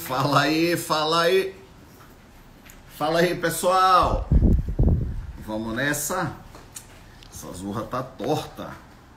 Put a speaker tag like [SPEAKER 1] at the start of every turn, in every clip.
[SPEAKER 1] Fala aí, fala aí. Fala aí, pessoal. Vamos nessa? Essa zorra tá torta.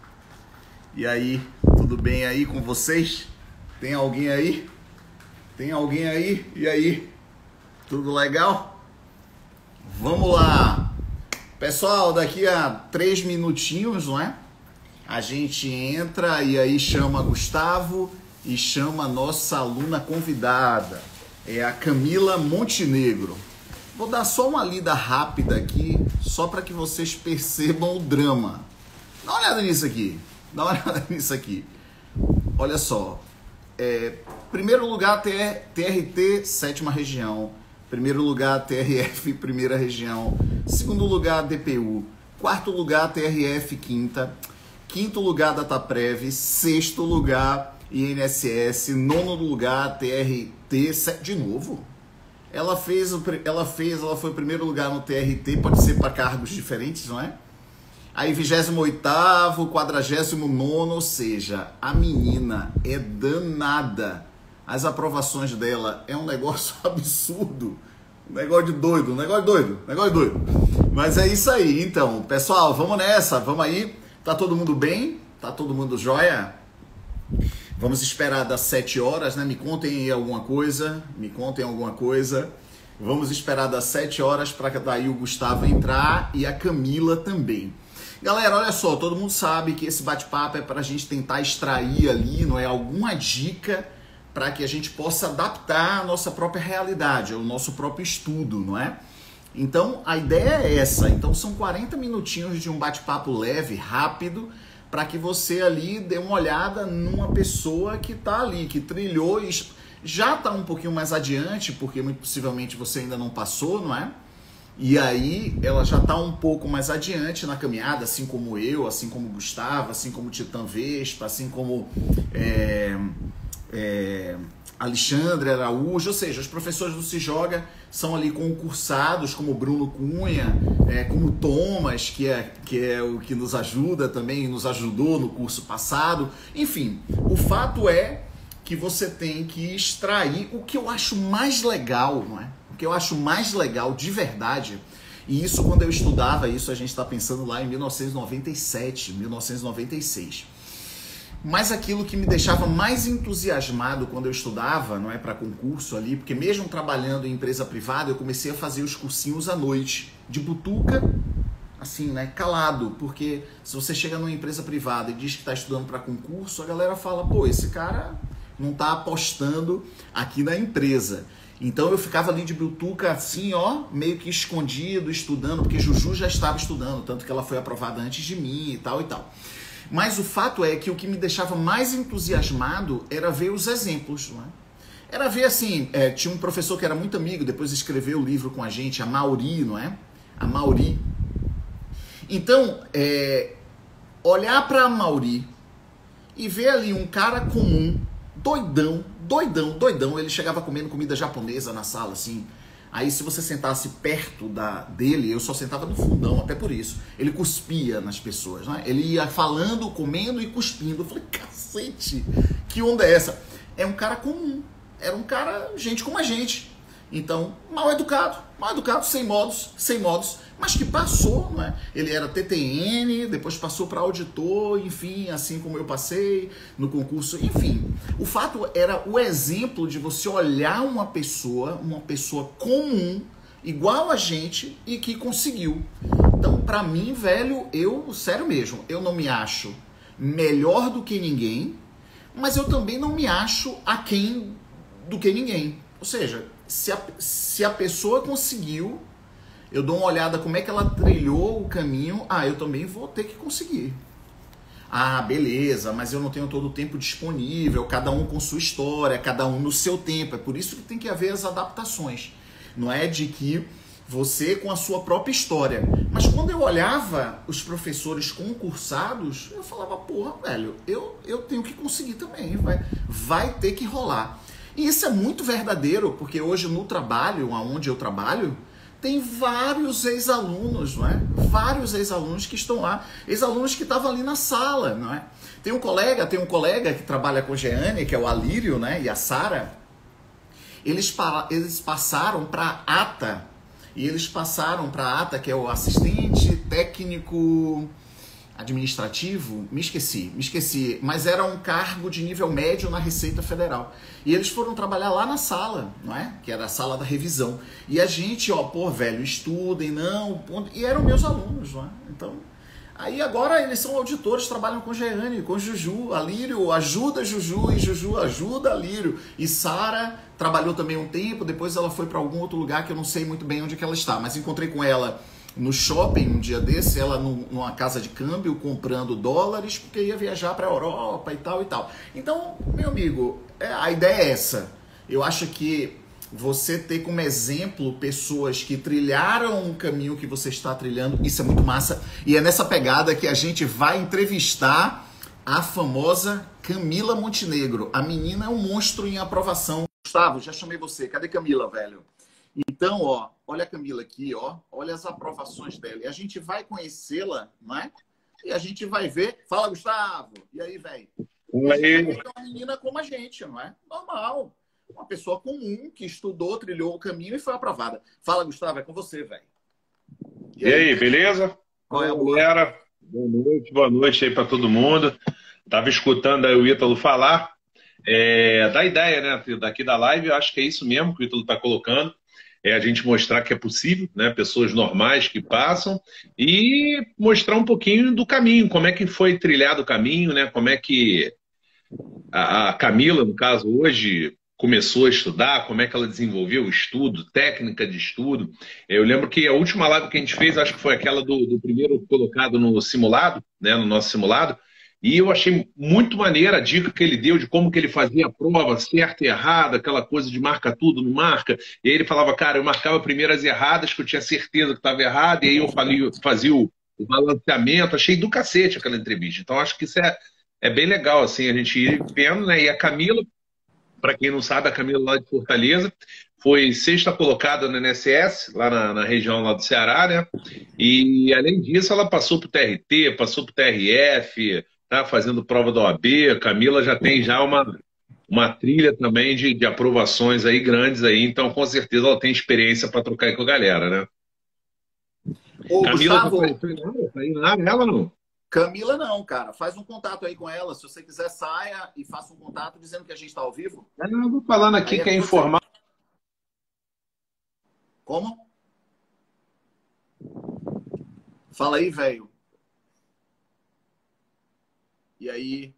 [SPEAKER 1] E aí, tudo bem aí com vocês? Tem alguém aí? Tem alguém aí? E aí? Tudo legal? Vamos lá. Pessoal, daqui a 3 minutinhos, não é? A gente entra e aí chama Gustavo e chama a nossa aluna convidada. É a Camila Montenegro. Vou dar só uma lida rápida aqui, só para que vocês percebam o drama. Dá uma olhada nisso aqui. Dá uma olhada nisso aqui. Olha só. Primeiro lugar, TRT, 7ª região. Primeiro lugar, TRF, 1ª região. Segundo lugar, DPU. Quarto lugar, TRF, 5ª. Quinto lugar, Dataprev. Sexto lugar, INSS. Nono lugar, TRT. De novo? Ela foi o primeiro lugar no TRT, pode ser para cargos diferentes, não é? Aí 28º, 49º, ou seja, a menina é danada. As aprovações dela é um negócio absurdo. Um negócio de doido, um negócio doido. Mas é isso aí, então. Pessoal, vamos nessa, vamos aí. Tá todo mundo bem? Tá todo mundo jóia? Vamos esperar das 7 horas, né? Me contem aí alguma coisa. Vamos esperar das 7 horas para daí o Gustavo entrar e a Camila também. Galera, olha só, todo mundo sabe que esse bate-papo é para a gente tentar extrair ali, não é, alguma dica para que a gente possa adaptar a nossa própria realidade, o nosso próprio estudo, não é? Então, a ideia é essa. Então, são 40 minutinhos de um bate-papo leve, rápido, para que você ali dê uma olhada numa pessoa que está ali, que trilhou e já está um pouquinho mais adiante, porque muito possivelmente você ainda não passou, não é? E aí ela já está um pouco mais adiante na caminhada, assim como eu, assim como o Gustavo, assim como o Titã Vespa, assim como Alexandre Araújo, ou seja, os professores do Se Joga são ali concursados, como Bruno Cunha, como Thomas, que é o que nos ajuda também, nos ajudou no curso passado. Enfim, o fato é que você tem que extrair o que eu acho mais legal, não é? O que eu acho mais legal de verdade, e isso quando eu estudava isso, a gente está pensando lá em 1997, 1996. Mas aquilo que me deixava mais entusiasmado quando eu estudava, não é, para concurso ali, porque mesmo trabalhando em empresa privada, eu comecei a fazer os cursinhos à noite, de butuca, assim, né, calado, porque se você chega numa empresa privada e diz que está estudando para concurso, a galera fala, pô, esse cara não está apostando aqui na empresa. Então eu ficava ali de butuca assim, ó, meio que escondido, estudando, porque Juju já estava estudando, tanto que ela foi aprovada antes de mim e tal e tal. Mas o fato é que o que me deixava mais entusiasmado era ver os exemplos, não é? Era ver assim, tinha um professor que era muito amigo, depois escreveu o livro com a gente, a Mauri, não é? A Mauri. Então, olhar para a Mauri e ver ali um cara comum, doidão, ele chegava comendo comida japonesa na sala, assim. Aí se você sentasse perto dele, eu só sentava no fundão, até por isso. Ele cuspia nas pessoas, né? Ele ia falando, comendo e cuspindo. Eu falei, cacete, que onda é essa? É um cara comum, era um cara, gente como a gente. Então, mal educado, sem modos, mas que passou, né? Ele era TTN, depois passou para auditor, enfim, assim como eu passei no concurso, enfim. O fato era o exemplo de você olhar uma pessoa comum, igual a gente, e que conseguiu. Então, para mim, velho, sério mesmo, eu não me acho melhor do que ninguém, mas eu também não me acho aquém do que ninguém. Ou seja, se a pessoa conseguiu, eu dou uma olhada como é que ela trilhou o caminho, eu também vou ter que conseguir. Beleza, mas eu não tenho todo o tempo disponível, cada um com sua história, cada um no seu tempo. É por isso que tem que haver as adaptações. Não é de que você com a sua própria história. Mas quando eu olhava os professores concursados, eu falava, porra, velho, eu tenho que conseguir também, vai ter que rolar. E isso é muito verdadeiro, porque hoje no trabalho, onde eu trabalho, tem vários ex-alunos, não é? Vários ex-alunos que estão lá, ex-alunos que estavam ali na sala, não é? Tem um colega que trabalha com Geane, que é o Alírio, né? E a Sara. Eles passaram para ATA, e eles passaram para ATA, que é o assistente técnico administrativo, me esqueci, mas era um cargo de nível médio na Receita Federal. E eles foram trabalhar lá na sala, não é? Que era a sala da revisão. E a gente, ó, pô, velho, estudem, não, e eram meus alunos, não é? Então, aí agora eles são auditores, trabalham com Jeane, com Juju, a Lírio ajuda Juju e Juju ajuda a Lírio. E Sara trabalhou também um tempo, depois ela foi para algum outro lugar que eu não sei muito bem onde que ela está, mas encontrei com ela no shopping um dia desse, ela numa casa de câmbio comprando dólares porque ia viajar para a Europa e tal e tal. Então, meu amigo, a ideia é essa. Eu acho que você ter como exemplo pessoas que trilharam um caminho que você está trilhando, isso é muito massa. E é nessa pegada que a gente vai entrevistar a famosa Camila Montenegro. A menina é um monstro em aprovação. Gustavo, já chamei você. Cadê Camila, velho? Então, ó, olha a Camila aqui, ó, olha as aprovações dela. E a gente vai conhecê-la, não é? E a gente vai ver. Fala, Gustavo. E aí, velho? É uma menina como a gente, não é? Normal. Uma pessoa comum que estudou, trilhou o caminho e foi aprovada. Fala, Gustavo, é com você, velho.
[SPEAKER 2] E aí, beleza?
[SPEAKER 1] Qual é a
[SPEAKER 2] galera? Boa noite aí para todo mundo. Tava escutando aí o Ítalo falar da ideia, né? Daqui da live, eu acho que é isso mesmo que o Ítalo está colocando. É a gente mostrar que é possível, né? Pessoas normais que passam e mostrar um pouquinho do caminho, como é que foi trilhado o caminho, né? Como é que a Camila, no caso, hoje começou a estudar, como é que ela desenvolveu o estudo, técnica de estudo. Eu lembro que a última live que a gente fez, acho que foi aquela do primeiro colocado no simulado, né? No nosso simulado. E eu achei muito maneira a dica que ele deu de como que ele fazia a prova, certa e errada, aquela coisa de marca tudo, não marca. E aí ele falava, cara, eu marcava primeiro as erradas, que eu tinha certeza que estava errado, e aí eu fazia o balanceamento. Achei do cacete aquela entrevista. Então acho que isso é bem legal, assim, a gente ir vendo, né? E a Camila, para quem não sabe, a Camila lá de Fortaleza, foi sexta colocada no INSS, lá na região lá do Ceará, né? E além disso, ela passou para o TRT, passou para o TRF, tá fazendo prova da OAB. A Camila já tem já uma trilha também de aprovações aí grandes aí, então com certeza ela tem experiência para trocar aí com a galera, né?
[SPEAKER 1] Ô,
[SPEAKER 2] Camila
[SPEAKER 1] Gustavo,
[SPEAKER 2] tá aí na área, ela não?
[SPEAKER 1] Camila não, cara. Faz um contato aí com ela. Se você quiser, saia e faça um contato dizendo que a gente está ao vivo.
[SPEAKER 2] Eu vou falando aqui
[SPEAKER 1] Aí
[SPEAKER 2] que é informar.
[SPEAKER 1] Como? Fala aí, velho. E aí?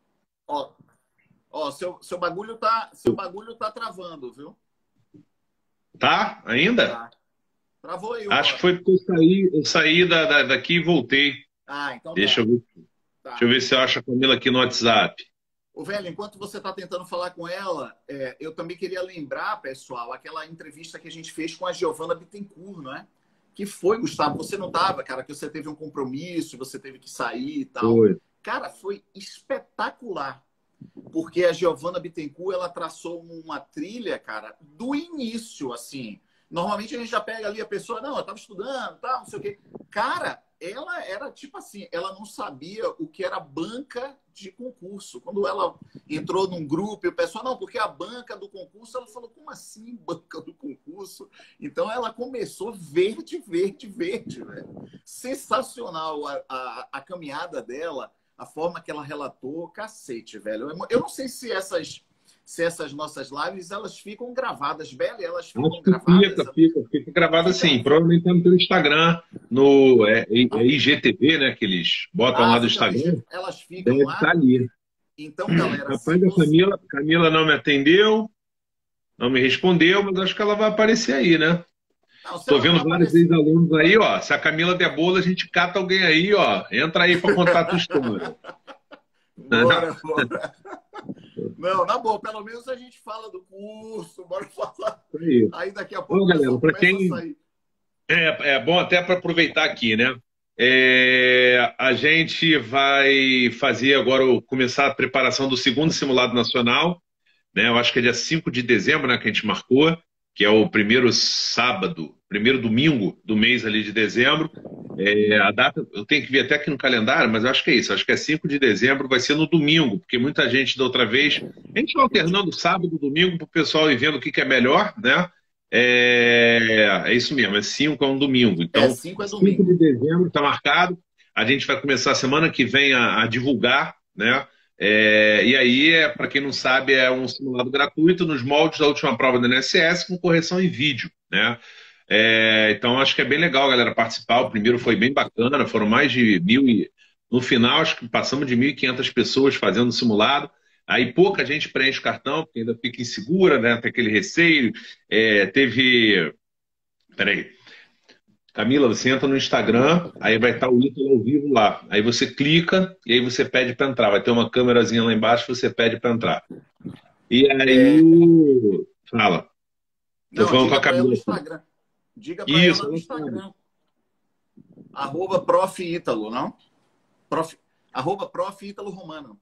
[SPEAKER 1] Ó, seu bagulho tá travando, viu?
[SPEAKER 2] Tá? Ainda?
[SPEAKER 1] Tá. Travou aí
[SPEAKER 2] Acho que
[SPEAKER 1] agora.
[SPEAKER 2] foi porque eu saí daqui e voltei.
[SPEAKER 1] Ah, então
[SPEAKER 2] Deixa
[SPEAKER 1] tá.
[SPEAKER 2] eu ver.
[SPEAKER 1] Tá.
[SPEAKER 2] Deixa eu ver se eu acho a Camila aqui no WhatsApp.
[SPEAKER 1] Ô, velho, enquanto você tá tentando falar com ela, eu também queria lembrar, pessoal, aquela entrevista que a gente fez com a Giovana Bittencourt, não é? Que foi, Gustavo, você não tava, cara, que você teve um compromisso, você teve que sair e tal.
[SPEAKER 2] Foi.
[SPEAKER 1] Cara, foi espetacular. Porque a Giovana Bittencourt, ela traçou uma trilha, cara, do início, assim. Normalmente a gente já pega ali a pessoa, não, eu tava estudando, tal, não sei o quê. Cara, ela era tipo assim, ela não sabia o que era banca de concurso. Quando ela entrou num grupo e o pessoal, não, porque a banca do concurso, ela falou, como assim banca do concurso? Então ela começou verde, velho. Sensacional a caminhada dela, a forma que ela relatou, cacete, velho. Eu não sei se essas nossas lives, elas ficam gravadas, velho, elas ficam
[SPEAKER 2] Acho que
[SPEAKER 1] gravadas.
[SPEAKER 2] fica gravado assim. Provavelmente tá no teu Instagram, no IGTV, né? Que eles botam lá do Instagram.
[SPEAKER 1] Elas ficam
[SPEAKER 2] Deve
[SPEAKER 1] lá.
[SPEAKER 2] estar ali.
[SPEAKER 1] Então, galera,
[SPEAKER 2] Rapaz, a Camila não me atendeu, não me respondeu, mas acho que ela vai aparecer aí, né? Tô vendo vários ex-alunos aí, ó. Se a Camila der bolo, a gente cata alguém aí, ó. Entra aí para contar a tua história.
[SPEAKER 1] Bora. Não, na boa, pelo menos a gente fala do curso, bora falar. Aí daqui a pouco.
[SPEAKER 2] Bom, galera, para quem. É bom até para aproveitar aqui, né? A gente vai fazer agora, começar a preparação do segundo simulado nacional, né? Eu acho que é dia 5 de dezembro, né, que a gente marcou, que é o primeiro sábado, primeiro domingo do mês ali de dezembro. A data, eu tenho que ver até aqui no calendário, mas eu acho que é isso. Acho que é 5 de dezembro, vai ser no domingo, porque muita gente da outra vez. A gente vai alternando sábado e domingo para o pessoal ir vendo o que que é melhor, né? É isso mesmo, é 5 é um domingo.
[SPEAKER 1] É,
[SPEAKER 2] Então,
[SPEAKER 1] 5 é
[SPEAKER 2] 5 de
[SPEAKER 1] domingo.
[SPEAKER 2] dezembro está marcado. A gente vai começar a semana que vem a divulgar, né? E aí, para quem não sabe, é um simulado gratuito nos moldes da última prova da INSS com correção em vídeo, né? Então, acho que é bem legal, galera, participar. O primeiro foi bem bacana, foram mais de 1.000 e... No final, acho que passamos de 1.500 pessoas fazendo o simulado. Aí pouca gente preenche o cartão, porque ainda fica insegura, né? Tem aquele receio. Teve... Peraí. Camila, você entra no Instagram, aí vai estar o Ítalo ao vivo lá. Aí você clica e aí você pede para entrar. Vai ter uma câmerazinha lá embaixo, você pede para entrar. E aí...
[SPEAKER 1] É,
[SPEAKER 2] Fala. Tô
[SPEAKER 1] não,
[SPEAKER 2] falando com
[SPEAKER 1] diga
[SPEAKER 2] a
[SPEAKER 1] para ela no
[SPEAKER 2] Camila.
[SPEAKER 1] Instagram. Diga para
[SPEAKER 2] Isso,
[SPEAKER 1] ela no
[SPEAKER 2] ela sabe.
[SPEAKER 1] Instagram. @Prof. Ítalo, não? Prof, @Prof. Ítalo Romano.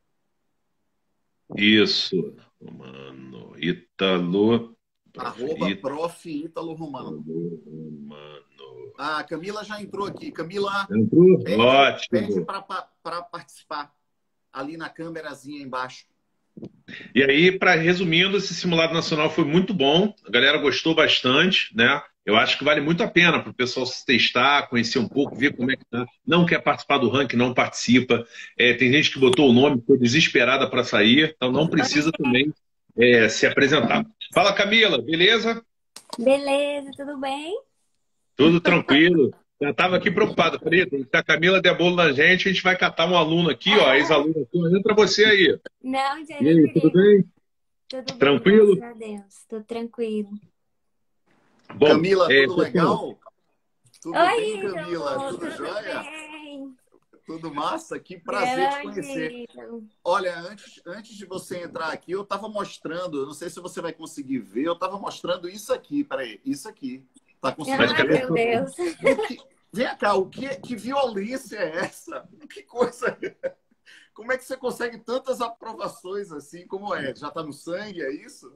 [SPEAKER 2] Isso, mano. Ítalo.
[SPEAKER 1] @Prof. Ítalo Romano.
[SPEAKER 2] Mano.
[SPEAKER 1] A Camila já entrou aqui. Camila,
[SPEAKER 2] Entrou?
[SPEAKER 1] pede
[SPEAKER 2] Ótimo.
[SPEAKER 1] para participar ali na câmerazinha embaixo.
[SPEAKER 2] E aí, para resumindo, esse simulado nacional foi muito bom. A galera gostou bastante, né? Eu acho que vale muito a pena para o pessoal se testar, conhecer um pouco, ver como é que tá. Não quer participar do ranking, não participa. Tem gente que botou o nome, ficou desesperada para sair, então não precisa também se apresentar. Fala, Camila, beleza?
[SPEAKER 3] Beleza, tudo bem?
[SPEAKER 2] Tudo tranquilo. Já estava aqui preocupado. Falei, se a Camila der bolo na gente, a gente vai catar um aluno aqui, ó, ex-aluno aqui. Entra você aí.
[SPEAKER 3] Não,
[SPEAKER 2] E aí, tudo
[SPEAKER 3] Jennifer,
[SPEAKER 2] bem?
[SPEAKER 3] tudo bem,
[SPEAKER 2] Tranquilo?
[SPEAKER 3] graças a Deus, tudo tranquilo.
[SPEAKER 2] Bom,
[SPEAKER 1] Camila, tudo
[SPEAKER 2] pessoal,
[SPEAKER 1] legal? Tudo bem,
[SPEAKER 3] Oi,
[SPEAKER 1] Camila?
[SPEAKER 3] Ítalo,
[SPEAKER 1] Tudo
[SPEAKER 3] tudo
[SPEAKER 1] jóia?
[SPEAKER 3] bem?
[SPEAKER 1] Tudo massa? Que prazer te conhecer.
[SPEAKER 3] Grande, Ítalo.
[SPEAKER 1] Olha, antes de você entrar aqui, eu estava mostrando, não sei se você vai conseguir ver, eu estava mostrando isso aqui, peraí, isso aqui. Tá conseguindo
[SPEAKER 3] Ai,
[SPEAKER 1] ver?
[SPEAKER 3] meu Deus.
[SPEAKER 1] Vem cá, que violência é essa? Que coisa. Como é que você consegue tantas aprovações assim? Como é? Já tá no sangue, é isso?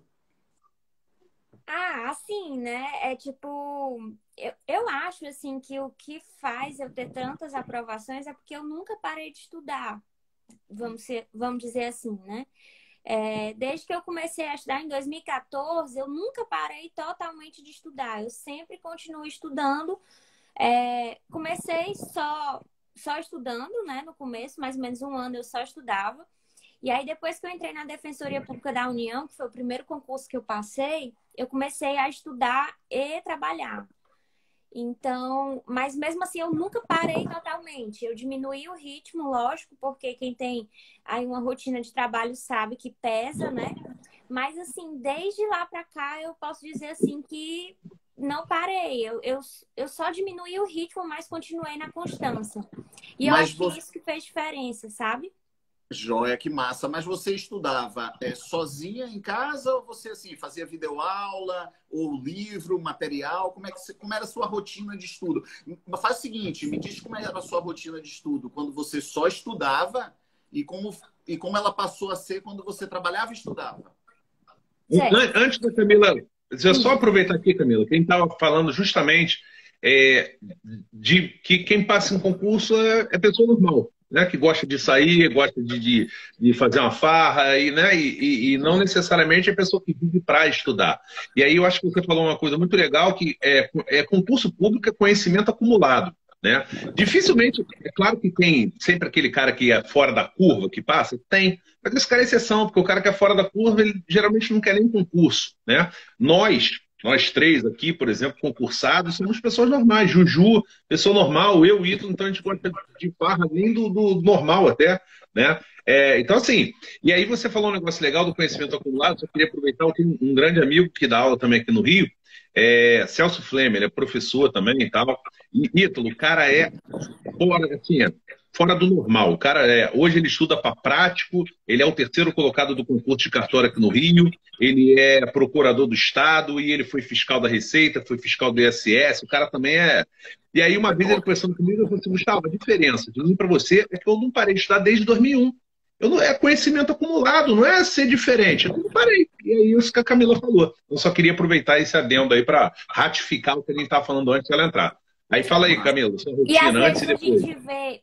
[SPEAKER 3] Ah, assim, né? É tipo, eu acho assim que o que faz eu ter tantas aprovações é porque eu nunca parei de estudar. Vamos dizer assim, né? Desde que eu comecei a estudar em 2014, eu nunca parei totalmente de estudar. Eu sempre continuo estudando. Comecei só estudando, né? No começo, mais ou menos um ano eu só estudava. E aí, depois que eu entrei na Defensoria Pública da União, que foi o primeiro concurso que eu passei, eu comecei a estudar e trabalhar. Então, mas mesmo assim eu nunca parei totalmente. Eu diminuí o ritmo, lógico, porque quem tem aí uma rotina de trabalho sabe que pesa, né? Mas assim, desde lá pra cá eu posso dizer assim que não parei. Eu só diminuí o ritmo, mas continuei na constância. E eu
[SPEAKER 1] Mas
[SPEAKER 3] acho que isso que fez diferença, sabe?
[SPEAKER 1] Joia, que massa. Mas você estudava sozinha em casa ou você assim fazia videoaula ou livro, material? Como era a sua rotina de estudo? Faz o seguinte, me diz como era a sua rotina de estudo quando você só estudava e como ela passou a ser quando você trabalhava e estudava.
[SPEAKER 2] Antes da Camila, deixa eu só aproveitar aqui, Camila, quem estava falando justamente de que quem passa em concurso é pessoa normal, né? Que gosta de sair, gosta de fazer uma farra, né? E não necessariamente é pessoa que vive para estudar. E aí eu acho que você falou uma coisa muito legal, que concurso público é conhecimento acumulado. Né? Dificilmente, é claro que tem sempre aquele cara que é fora da curva, que passa, tem, mas esse cara é exceção, porque o cara que é fora da curva, ele geralmente não quer nem concurso. Né? Nós três aqui, por exemplo, concursados, somos pessoas normais. Juju, pessoa normal, eu, Ítalo, então a gente gosta de farra nem do normal até, né? Então, assim, e aí você falou um negócio legal do conhecimento acumulado, só queria aproveitar, eu tenho um grande amigo que dá aula também aqui no Rio, Celso Fleme, ele é professor também e tal. E Ítalo, o cara fora, assim, fora do normal. O cara hoje ele estuda para prático, ele é o terceiro colocado do concurso de cartório aqui no Rio, ele é procurador do Estado e ele foi fiscal da Receita, foi fiscal do ISS, o cara também é. E aí, uma vez ele conversando comigo, eu falei assim, Gustavo, a diferença de mim para você é que eu não parei de estudar desde 2001. É conhecimento acumulado, não é ser diferente. Eu não parei. E é isso que a Camila falou. Eu só queria aproveitar esse adendo aí para ratificar o que a gente estava falando antes dela entrar. Aí fala aí, Camila, sua
[SPEAKER 3] E às
[SPEAKER 2] rotina antes
[SPEAKER 3] vezes
[SPEAKER 2] e
[SPEAKER 3] a
[SPEAKER 2] depois.
[SPEAKER 3] gente vê,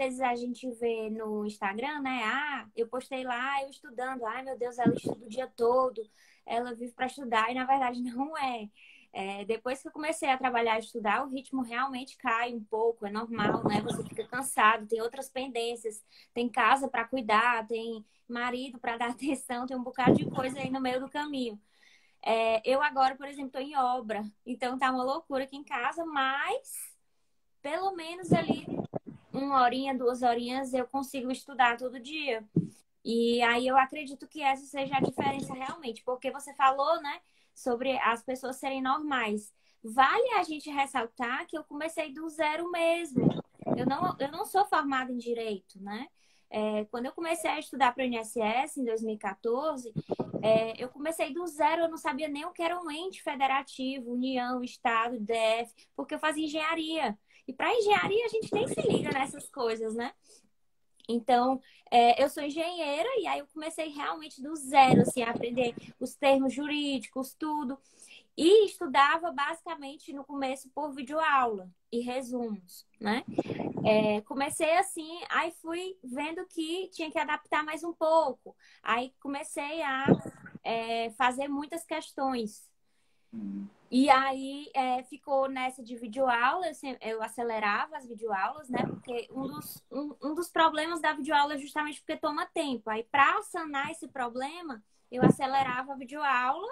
[SPEAKER 3] no Instagram, né? Ah, eu postei lá, eu estudando. Ai, meu Deus, ela estuda o dia todo, ela vive para estudar, e na verdade não é. Depois que eu comecei a trabalhar e estudar, o ritmo realmente cai um pouco, é normal, né? Você fica cansado, tem outras pendências, tem casa para cuidar, tem marido para dar atenção, tem um bocado de coisa aí no meio do caminho. Eu agora, por exemplo, estou em obra, então tá uma loucura aqui em casa, mas pelo menos ali 1 horinha, 2 horinhas eu consigo estudar todo dia. E aí eu acredito que essa seja a diferença realmente, porque você falou, né, sobre as pessoas serem normais. Vale a gente ressaltar que eu comecei do zero mesmo. Eu não sou formada em direito, né? Quando eu comecei a estudar para o INSS em 2014, eu comecei do zero, eu não sabia nem o que era um ente federativo, União, Estado, DF, porque eu fazia engenharia. E para engenharia a gente nem se liga nessas coisas, né? Então, eu sou engenheira e aí eu comecei realmente do zero, assim, a aprender os termos jurídicos, tudo. E estudava basicamente no começo por videoaula e resumos, né? Comecei assim, aí fui vendo que tinha que adaptar mais um pouco. Aí comecei a fazer muitas questões. E aí ficou nessa de videoaula, eu acelerava as videoaulas, né? Porque um dos problemas da videoaula é justamente porque toma tempo. Aí, para sanar esse problema, eu acelerava a videoaula,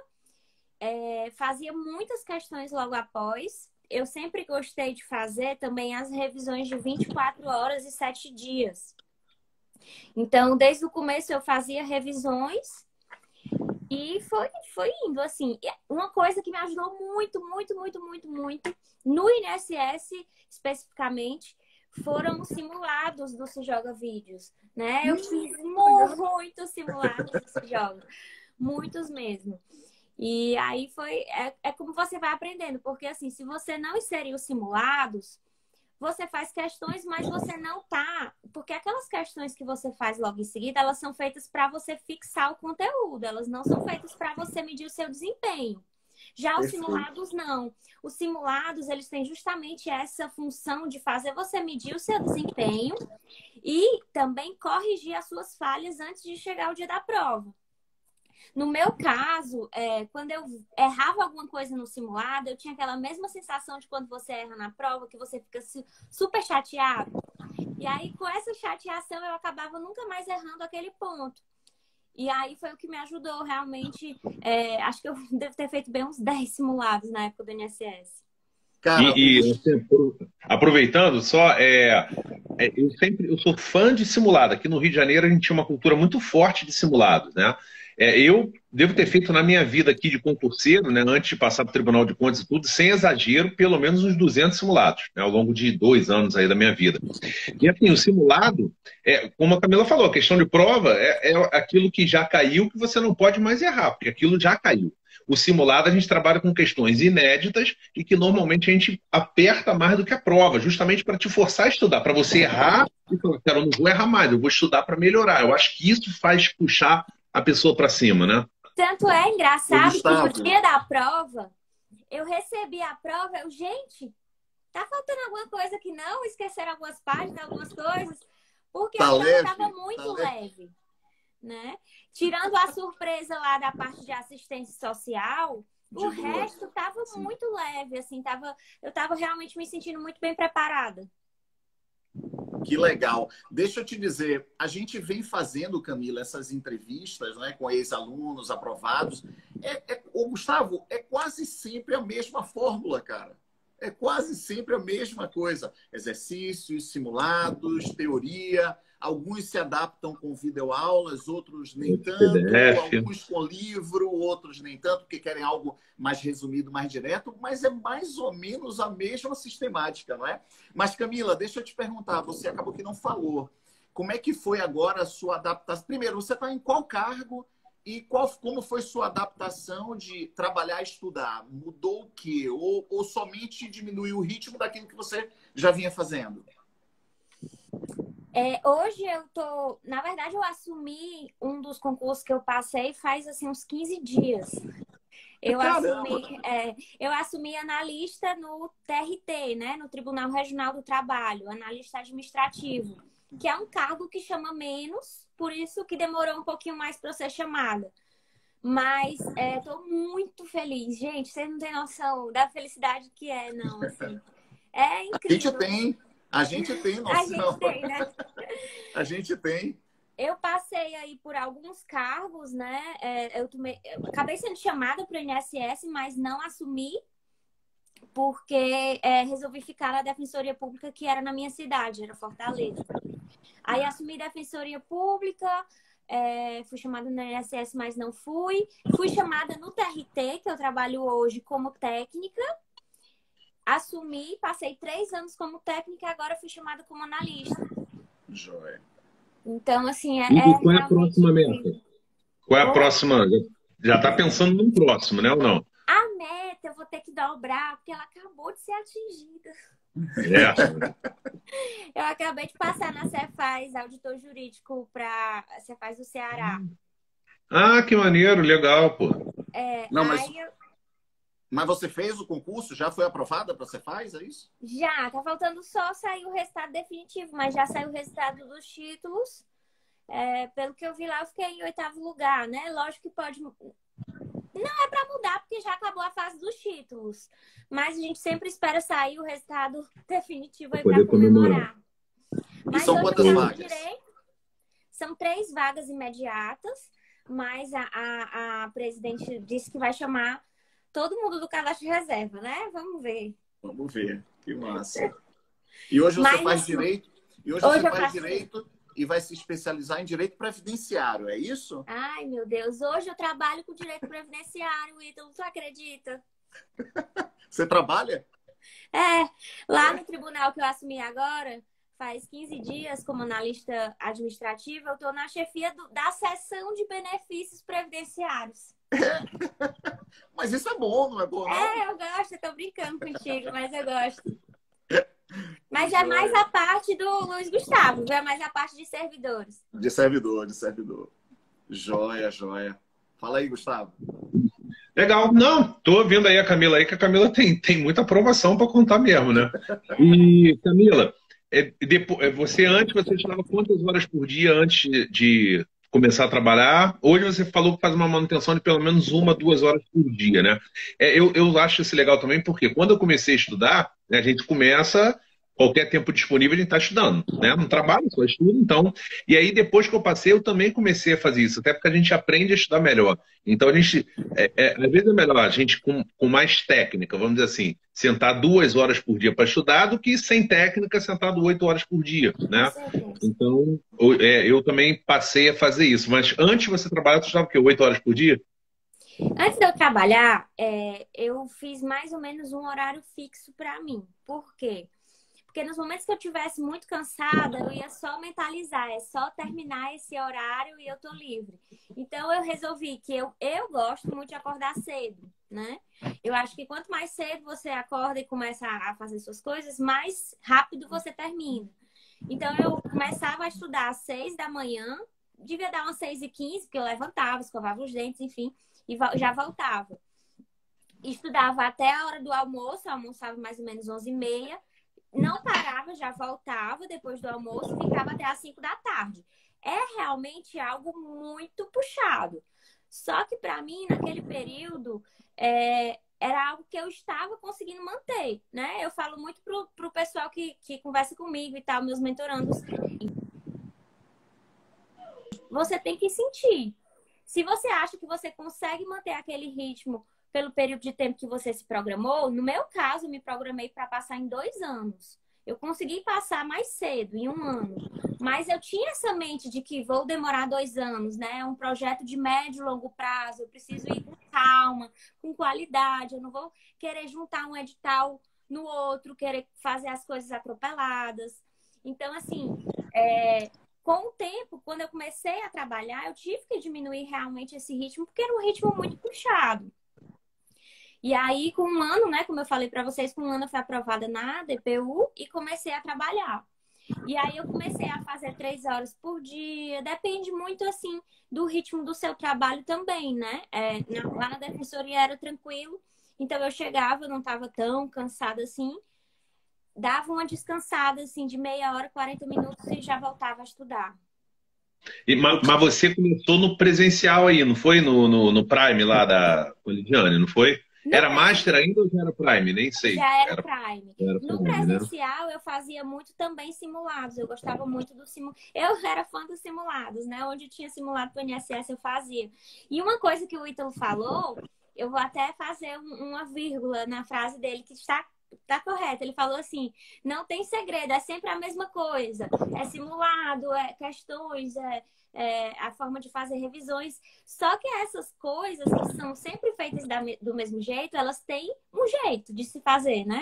[SPEAKER 3] fazia muitas questões logo após. Eu sempre gostei de fazer também as revisões de 24 horas e 7 dias. Então, desde o começo eu fazia revisões. E foi indo, assim. Uma coisa que me ajudou muito, muito, muito, muito, muito, no INSS especificamente, foram os simulados do Se Joga Vídeos, né? Eu fiz muitos simulados do Se Joga. Muitos mesmo. E aí é como você vai aprendendo, porque assim, se você não inserir os simulados, você faz questões, mas você não tá. Porque aquelas questões que você faz logo em seguida, elas são feitas para você fixar o conteúdo, elas não são feitas para você medir o seu desempenho. Já os simulados, não. Os simulados, eles têm justamente essa função de fazer você medir o seu desempenho e também corrigir as suas falhas antes de chegar o dia da prova. No meu caso, quando eu errava alguma coisa no simulado, eu tinha aquela mesma sensação de quando você erra na prova, que você fica super chateado. E aí, com essa chateação, eu acabava nunca mais errando aquele ponto. E aí foi o que me ajudou realmente. Acho que eu devo ter feito bem uns 10 simulados na época do INSS.
[SPEAKER 1] Cara,
[SPEAKER 2] Assim, aproveitando só, eu sou fã de simulado. Aqui no Rio de Janeiro a gente tinha uma cultura muito forte de simulados, né? Eu devo ter feito na minha vida aqui de concurseiro, né, antes de passar para o Tribunal de Contas e tudo, sem exagero, pelo menos uns 200 simulados, né, ao longo de 2 anos aí da minha vida. E assim, o simulado, como a Camila falou, a questão de prova é aquilo que já caiu que você não pode mais errar, porque aquilo já caiu. O simulado a gente trabalha com questões inéditas e que normalmente a gente aperta mais do que a prova, justamente para te forçar a estudar, para você errar e falar, cara, eu não vou errar mais, eu vou estudar para melhorar. Eu acho que isso faz puxar a pessoa para cima, né?
[SPEAKER 3] Tanto é engraçado que no dia da prova, eu recebi a prova, gente, tá faltando alguma coisa aqui não? Esqueceram algumas páginas, algumas coisas? Porque a prova estava muito leve, né? Tirando a surpresa lá da parte de assistência social, o resto estava muito leve, assim, eu estava realmente me sentindo muito bem preparada.
[SPEAKER 1] Que legal. Deixa eu te dizer, a gente vem fazendo, Camila, essas entrevistas, né, com ex-alunos aprovados. Gustavo, é quase sempre a mesma fórmula, cara. É quase sempre a mesma coisa. Exercícios, simulados, teoria. Alguns se adaptam com videoaulas, outros nem tanto.
[SPEAKER 2] PDF.
[SPEAKER 1] Alguns com livro, outros nem tanto, porque querem algo mais resumido, mais direto. Mas é mais ou menos a mesma sistemática, não é? Mas, Camila, deixa eu te perguntar. Você acabou que não falou. Como é que foi agora a sua adaptação? Primeiro, você está em qual cargo? E como foi sua adaptação de trabalhar e estudar? Mudou o quê? Ou somente diminuiu o ritmo daquilo que você já vinha fazendo?
[SPEAKER 3] Hoje na verdade, eu assumi um dos concursos que eu passei faz assim uns 15 dias. Eu
[SPEAKER 1] Caramba!
[SPEAKER 3] assumi, eu assumi analista no TRT, né? No Tribunal Regional do Trabalho, analista administrativo, que é um cargo que chama menos, por isso que demorou um pouquinho mais para eu ser chamada. Mas estou muito feliz. Gente, vocês não têm noção da felicidade que é, não, assim. É
[SPEAKER 1] A gente
[SPEAKER 3] incrível.
[SPEAKER 1] tem, a gente tem
[SPEAKER 3] A gente
[SPEAKER 1] noção.
[SPEAKER 3] tem, né?
[SPEAKER 1] A gente tem.
[SPEAKER 3] Eu passei aí por alguns cargos, né? Eu acabei sendo chamada para o INSS, mas não assumi, porque resolvi ficar na Defensoria Pública, que era na minha cidade, era Fortaleza. Aí assumi Defensoria Pública, fui chamada no INSS, mas não fui. Fui chamada no TRT, que eu trabalho hoje como técnica. Assumi, passei 3 anos como técnica e agora fui chamada como analista.
[SPEAKER 1] Joia.
[SPEAKER 3] Então, assim,
[SPEAKER 2] E qual é a
[SPEAKER 3] realmente
[SPEAKER 2] próxima meta?
[SPEAKER 3] incrível.
[SPEAKER 2] Qual é a
[SPEAKER 3] Oi?
[SPEAKER 2] próxima? Já está pensando no próximo, né ou não?
[SPEAKER 3] A meta eu vou ter que dobrar, porque ela acabou de ser atingida.
[SPEAKER 2] É.
[SPEAKER 3] Eu acabei de passar na Cefaz, auditor jurídico para a Cefaz do Ceará.
[SPEAKER 2] Ah, que maneiro, legal, pô.
[SPEAKER 1] Não,
[SPEAKER 3] Aí
[SPEAKER 1] mas você fez o concurso? Já foi aprovada para você faz, é isso?
[SPEAKER 3] já, tá faltando só sair o resultado definitivo, mas já saiu o resultado dos títulos. Pelo que eu vi lá, eu fiquei em 8º lugar, né? Lógico que pode. Não é para mudar, porque já acabou a fase dos títulos. Mas a gente sempre espera sair o resultado definitivo aí para comemorar. Mas
[SPEAKER 1] são
[SPEAKER 3] hoje
[SPEAKER 1] quantas
[SPEAKER 3] eu faço
[SPEAKER 1] vagas?
[SPEAKER 3] direito. São 3 vagas imediatas, mas a presidente disse que vai chamar todo mundo do cadastro de reserva, né? Vamos ver.
[SPEAKER 1] Vamos ver. Que massa. E hoje você
[SPEAKER 3] Mas,
[SPEAKER 1] faz
[SPEAKER 3] assim,
[SPEAKER 1] direito. E hoje
[SPEAKER 3] hoje
[SPEAKER 1] você
[SPEAKER 3] eu
[SPEAKER 1] faz
[SPEAKER 3] faço
[SPEAKER 1] direito e vai se especializar em direito previdenciário, é isso?
[SPEAKER 3] Ai, meu Deus. Hoje eu trabalho com direito previdenciário, Ítalo. Tu acredita?
[SPEAKER 1] Você trabalha?
[SPEAKER 3] Lá no tribunal que eu assumi agora, faz 15 dias como analista administrativa, eu estou na chefia da seção de benefícios previdenciários.
[SPEAKER 1] Mas isso é bom, não é bom, não?
[SPEAKER 3] Eu gosto, eu tô brincando contigo, mas eu gosto. Mas é mais a parte do Luiz Gustavo, é mais a parte de servidores.
[SPEAKER 1] De servidor, de servidor. Joia, joia. Fala aí, Gustavo.
[SPEAKER 2] Legal. Não, tô vendo aí a Camila aí, que a Camila tem muita aprovação para contar mesmo, né? E, Camila, você estudava quantas horas por dia antes de começar a trabalhar? Hoje você falou que faz uma manutenção de pelo menos 1, 2 horas por dia, né? Eu acho isso legal também, porque quando eu comecei a estudar, né, a gente começa, qualquer tempo disponível, a gente está estudando, né? Não trabalho, só estudo, então. E aí, depois que eu passei, eu também comecei a fazer isso, até porque a gente aprende a estudar melhor. Então, a gente, às vezes é melhor a gente, com mais técnica, vamos dizer assim, sentar 2 horas por dia para estudar do que sem técnica, sentado 8 horas por dia, né? Então, eu também passei a fazer isso. Mas antes de você trabalhar, você estudava o quê? 8 horas por dia?
[SPEAKER 3] Antes de eu trabalhar, eu fiz mais ou menos um horário fixo para mim. Por quê? Porque nos momentos que eu estivesse muito cansada, eu ia só mentalizar, é só terminar esse horário e eu tô livre. Então, eu resolvi que eu gosto muito de acordar cedo, né? Eu acho que quanto mais cedo você acorda e começa a fazer suas coisas, mais rápido você termina. Então, eu começava a estudar às 6 da manhã, devia dar umas 6h15, porque eu levantava, escovava os dentes, enfim, e já voltava. Estudava até a hora do almoço, almoçava mais ou menos 11h30, não parava, já voltava depois do almoço e ficava até às 5 da tarde. É realmente algo muito puxado. Só que para mim, naquele período, era algo que eu estava conseguindo manter, né? Eu falo muito pro pessoal que conversa comigo e tal, meus mentorandos. Você tem que sentir. Se você acha que você consegue manter aquele ritmo pelo período de tempo que você se programou, no meu caso, eu me programei para passar em 2 anos. Eu consegui passar mais cedo, em 1 ano. Mas eu tinha essa mente de que vou demorar 2 anos, né? É um projeto de médio e longo prazo. Eu preciso ir com calma, com qualidade. Eu não vou querer juntar um edital no outro, querer fazer as coisas atropeladas. Então, assim, com o tempo, quando eu comecei a trabalhar, eu tive que diminuir realmente esse ritmo, porque era um ritmo muito puxado. E aí, com 1 ano, né, como eu falei para vocês, com 1 ano eu fui aprovada na DPU e comecei a trabalhar. E aí eu comecei a fazer 3 horas por dia. Depende muito, assim, do ritmo do seu trabalho também, né? Lá na defensoria era tranquilo. Então eu chegava, não estava tão cansada assim. Dava uma descansada, assim, de meia hora, 40 minutos e já voltava a estudar.
[SPEAKER 2] Mas você começou no presencial aí, não foi? No Prime lá da Colidiane, não foi?
[SPEAKER 3] No
[SPEAKER 2] Era
[SPEAKER 3] presen-
[SPEAKER 2] Master ainda ou já era Prime? Nem sei.
[SPEAKER 3] Já era Prime.
[SPEAKER 2] Era
[SPEAKER 3] No
[SPEAKER 2] Prime, né?
[SPEAKER 3] presencial, eu fazia muito também simulados. Eu gostava muito do simulado. Eu era fã dos simulados, né? Onde tinha simulado para o INSS, eu fazia. E uma coisa que o Ítalo falou, eu vou até fazer uma vírgula na frase dele, que está correta. Ele falou assim: não tem segredo, é sempre a mesma coisa. É simulado, é questões, a forma de fazer revisões. Só que essas coisas que são sempre feitas do mesmo jeito, elas têm um jeito de se fazer, né?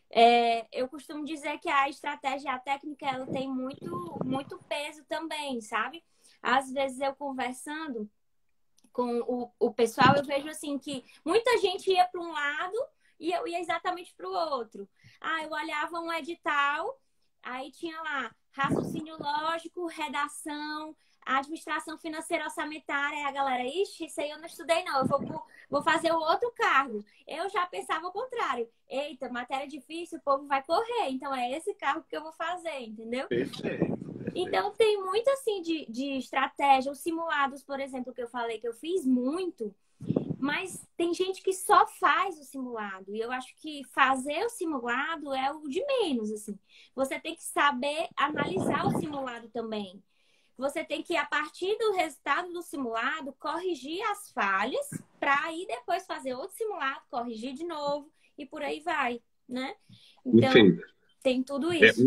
[SPEAKER 3] Eu costumo dizer que a estratégia e a técnica, ela tem muito, muito peso também, sabe? Às vezes eu conversando com o pessoal, eu vejo assim que muita gente ia para um lado e eu ia exatamente para o outro. Eu olhava um edital, aí tinha lá raciocínio lógico, redação, administração financeira orçamentária. Aí a galera, ixi, isso aí eu não estudei não, vou fazer o outro cargo. Eu já pensava o contrário. Eita, matéria difícil, o povo vai correr, então é esse cargo que eu vou fazer, entendeu?
[SPEAKER 1] Perfeito.
[SPEAKER 3] Então, tem muito, assim, de estratégia. Os simulados, por exemplo, que eu falei que eu fiz muito, mas tem gente que só faz o simulado. E eu acho que fazer o simulado é o de menos, assim. Você tem que saber analisar o simulado também. Você tem que, a partir do resultado do simulado, corrigir as falhas para aí depois fazer outro simulado, corrigir de novo e por aí vai, né? Então,
[SPEAKER 2] Perfeito.
[SPEAKER 3] tem tudo isso.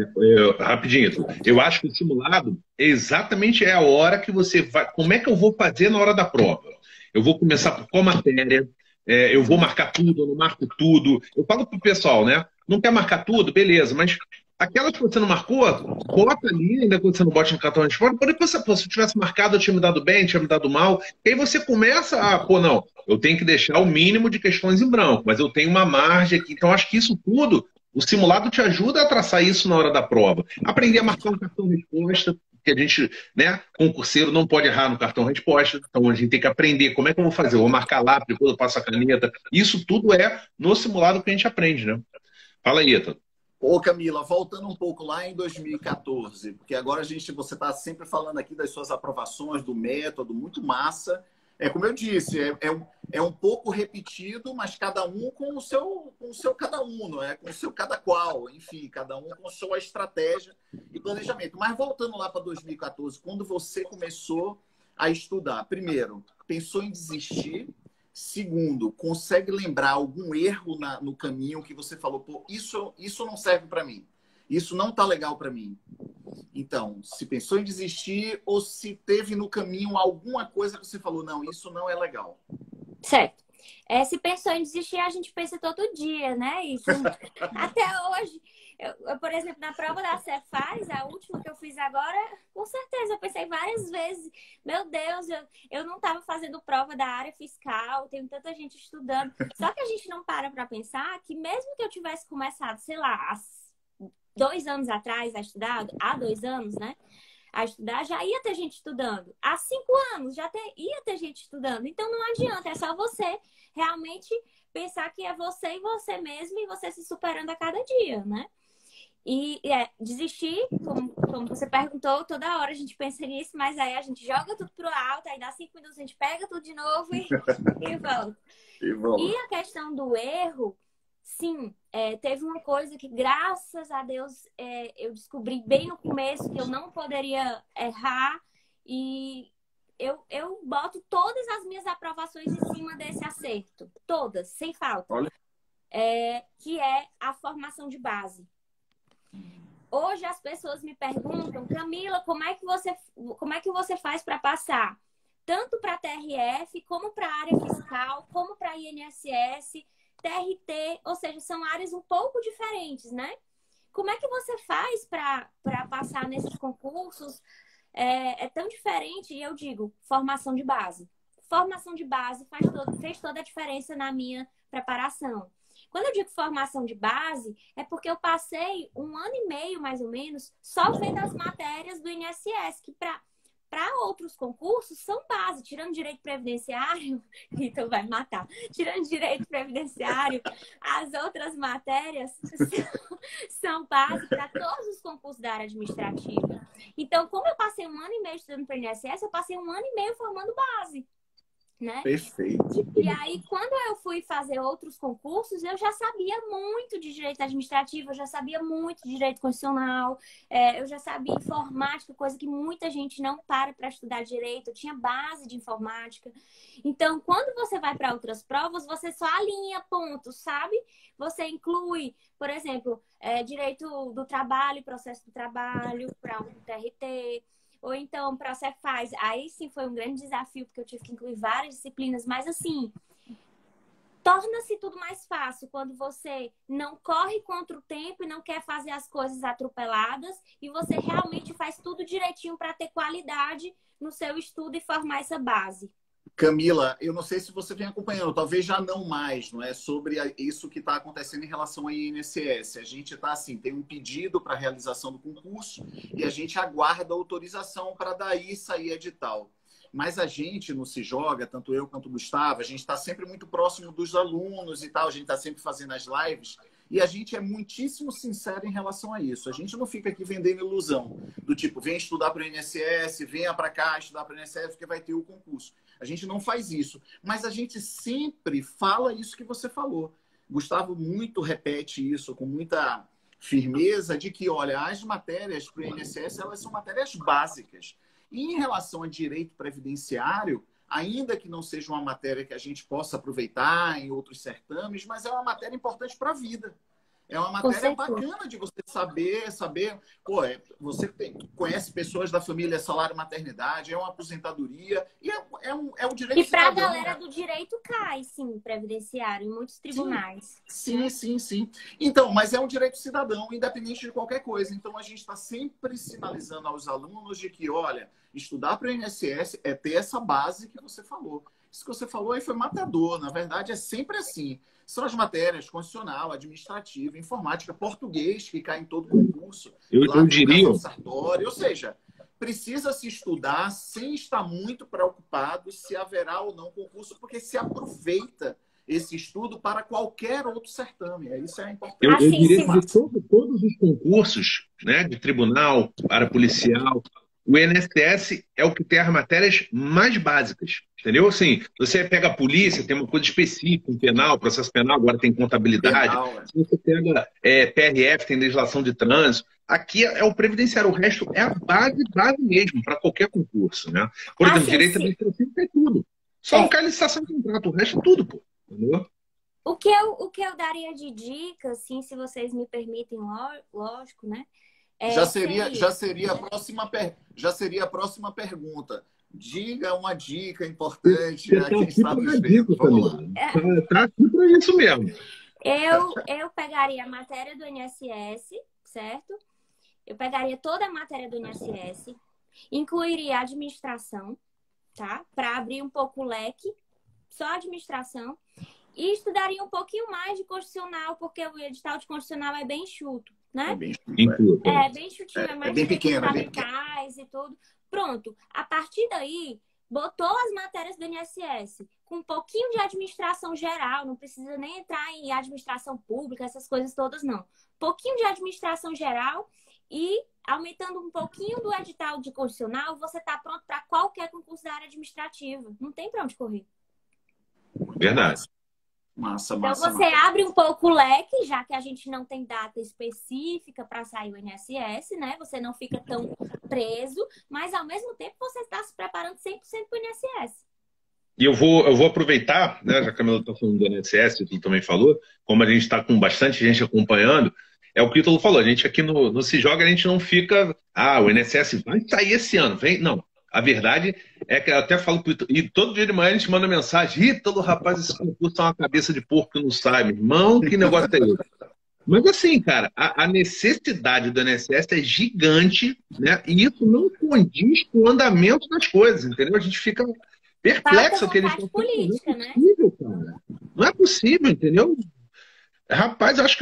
[SPEAKER 2] Rapidinho, eu acho que o simulado exatamente é a hora que você vai. Como é que eu vou fazer na hora da prova? Eu vou começar por qual matéria? Eu vou marcar tudo, eu não marco tudo. Eu falo pro pessoal, né? Não quer marcar tudo, beleza, mas aquela que você não marcou, bota ali, ainda quando você não bota no cartão de resposta, pode pensar, pô, se eu tivesse marcado, eu tinha me dado bem, tinha me dado mal. E aí você começa a, pô, não, eu tenho que deixar o mínimo de questões em branco, mas eu tenho uma margem aqui. Então, acho que isso tudo o simulado te ajuda a traçar isso na hora da prova. Aprender a marcar um cartão resposta, que a gente, né, concurseiro não pode errar no cartão resposta, então a gente tem que aprender como é que eu vou fazer. Eu vou marcar lá, depois eu passo a caneta. Isso tudo é no simulado que a gente aprende, né? Fala aí, Ethan.
[SPEAKER 1] Ô Camila, voltando um pouco lá em 2014, porque agora você está sempre falando aqui das suas aprovações, do método, muito massa. Como eu disse, é um pouco repetido, mas cada um com o seu cada um, não é? Com o seu cada qual, enfim, cada um com a sua estratégia e planejamento. Mas voltando lá para 2014, quando você começou a estudar, primeiro, pensou em desistir? Segundo, consegue lembrar algum erro no caminho que você falou, pô, isso não serve para mim, isso não tá legal para mim. Então, se pensou em desistir ou se teve no caminho alguma coisa que você falou, não, isso não é legal.
[SPEAKER 3] Certo. Se pensou em desistir, a gente pensa todo dia, né? Isso até hoje. Por exemplo, na prova da Cefaz, a última que eu fiz agora, com certeza, eu pensei várias vezes, meu Deus, eu não estava fazendo prova da área fiscal, tem tanta gente estudando. Só que a gente não para pensar que mesmo que eu tivesse começado, sei lá, há 2 anos atrás a estudar, há 2 anos, né? A estudar, já ia ter gente estudando. Há 5 anos ia ter gente estudando. Então não adianta, é só você realmente pensar que é você e você mesmo e você se superando a cada dia, né? E desistir, como você perguntou, toda hora a gente pensa nisso, mas aí a gente joga tudo pro alto, aí dá 5 minutos, a gente pega tudo de novo e volta. E a questão do erro, sim, teve uma coisa que, graças a Deus, eu descobri bem no começo que eu não poderia errar e eu boto todas as minhas aprovações em cima desse acerto. Todas, sem falta.
[SPEAKER 1] Olha.
[SPEAKER 3] Que é a formação de base. Hoje as pessoas me perguntam, Camila, como é que você faz para passar? Tanto para TRF, como para a área fiscal, como para INSS, TRT, ou seja, são áreas um pouco diferentes, né? Como é que você faz para passar nesses concursos? É tão diferente, e eu digo, formação de base. Formação de base fez toda a diferença na minha preparação. Quando eu digo formação de base, é porque eu passei 1 ano e meio, mais ou menos, só vendo as matérias do INSS, que para outros concursos são base, tirando direito previdenciário, então vai matar. Tirando direito previdenciário, as outras matérias são base para todos os concursos da área administrativa. Então, como eu passei 1 ano e meio estudando para o INSS, eu passei 1 ano e meio formando base. Né?
[SPEAKER 1] Perfeito.
[SPEAKER 3] E aí, quando eu fui fazer outros concursos, eu já sabia muito de direito administrativo, eu já sabia muito de direito constitucional, eu já sabia informática, coisa que muita gente não para estudar direito, eu tinha base de informática. Então, quando você vai para outras provas, você só alinha pontos, sabe? Você inclui, por exemplo, direito do trabalho, processo do trabalho para um TRT. Ou então, para você faz. Aí sim foi um grande desafio, porque eu tive que incluir várias disciplinas, mas assim, torna-se tudo mais fácil quando você não corre contra o tempo e não quer fazer as coisas atropeladas e você realmente faz tudo direitinho para ter qualidade no seu estudo e formar essa base.
[SPEAKER 1] Camila, eu não sei se você vem acompanhando, talvez já não mais, não é? Sobre isso que está acontecendo em relação ao INSS. A gente está assim, tem um pedido para a realização do concurso e a gente aguarda autorização para daí sair edital. Mas a gente não se joga, tanto eu quanto o Gustavo, a gente está sempre muito próximo dos alunos e tal, a gente está sempre fazendo as lives e a gente é muitíssimo sincero em relação a isso. A gente não fica aqui vendendo ilusão, do tipo, vem estudar para o INSS, venha para cá estudar para o INSS, porque vai ter o concurso. A gente não faz isso, mas a gente sempre fala isso que você falou. Gustavo muito repete isso com muita firmeza, de que, olha, as matérias para o INSS, elas são matérias básicas. E em relação a direito previdenciário, ainda que não seja uma matéria que a gente possa aproveitar em outros certames, mas é uma matéria importante para a vida. É uma matéria bacana de você saber, pô, você conhece pessoas da família salário maternidade, é uma aposentadoria, e é o direito.
[SPEAKER 3] E para a galera do direito cai, sim, previdenciário, em muitos tribunais.
[SPEAKER 1] Sim. Então, mas é um direito cidadão, independente de qualquer coisa. Então, a gente está sempre sinalizando aos alunos de que, olha, estudar para o INSS é ter essa base que você falou. Isso que você falou aí foi matador. Na verdade, é sempre assim. São as matérias constitucional, administrativa, informática, português, que cai em todo concurso.
[SPEAKER 2] Eu diria...
[SPEAKER 1] Sartori, ou seja, precisa se estudar sem estar muito preocupado se haverá ou não concurso, porque se aproveita esse estudo para qualquer outro certame. Isso é importante.
[SPEAKER 2] Eu diria que de todos os concursos, né, de tribunal, para policial, o INSS é o que tem as matérias mais básicas, entendeu? Assim, você pega a polícia, tem uma coisa específica, em penal, processo penal, agora tem contabilidade. Se você pega PRF, tem legislação de trânsito. Aqui é o previdenciário, o resto é a base mesmo, para qualquer concurso, né? Por exemplo, direito administrativo é tudo. Só não cai licitação de contrato, o resto é tudo, pô. Entendeu?
[SPEAKER 3] O que eu daria de dica, assim, se vocês me permitem, lógico, né?
[SPEAKER 1] Já seria a próxima pergunta. Diga uma dica importante a quem está nos vendo. Vamos lá.
[SPEAKER 2] Tá aqui para isso mesmo.
[SPEAKER 3] Eu pegaria a matéria do INSS, certo? Eu pegaria toda a matéria do INSS, incluiria a administração, tá? Para abrir um pouco o leque, só a administração, e estudaria um pouquinho mais de constitucional, porque o edital de constitucional é bem enxuto, né?
[SPEAKER 1] Bem
[SPEAKER 3] chutinho, é mais
[SPEAKER 1] bem pequeno,
[SPEAKER 3] e tudo. Pronto, a partir daí, botou as matérias do INSS com um pouquinho de administração geral, não precisa nem entrar em administração pública, essas coisas todas, não. Pouquinho de administração geral e aumentando um pouquinho do edital de constitucional, você está pronto para qualquer concurso da área administrativa. Não tem para onde correr.
[SPEAKER 2] Verdade.
[SPEAKER 1] Massa.
[SPEAKER 3] Então você abre um pouco o leque, já que a gente não tem data específica para sair o INSS, né? Você não fica tão preso, mas ao mesmo tempo você está se preparando 100% para o INSS.
[SPEAKER 2] E eu vou aproveitar, né, já que a Camila está falando do INSS, tu também falou, como a gente está com bastante gente acompanhando, é o que o Ítalo falou, a gente aqui no Se Joga, a gente não fica, o INSS vai sair esse ano, vem, não. A verdade é que eu até falo pro Ítalo, e todo dia de manhã a gente manda mensagem, Ítalo, rapaz, esse concurso é uma cabeça de porco que não sai, meu irmão, que negócio é esse? Mas assim, cara, a necessidade do INSS é gigante, né? E isso não condiz com o andamento das coisas, entendeu? A gente fica perplexo.
[SPEAKER 3] Falta vontade política, né?
[SPEAKER 2] Não é possível, entendeu? Rapaz, eu acho que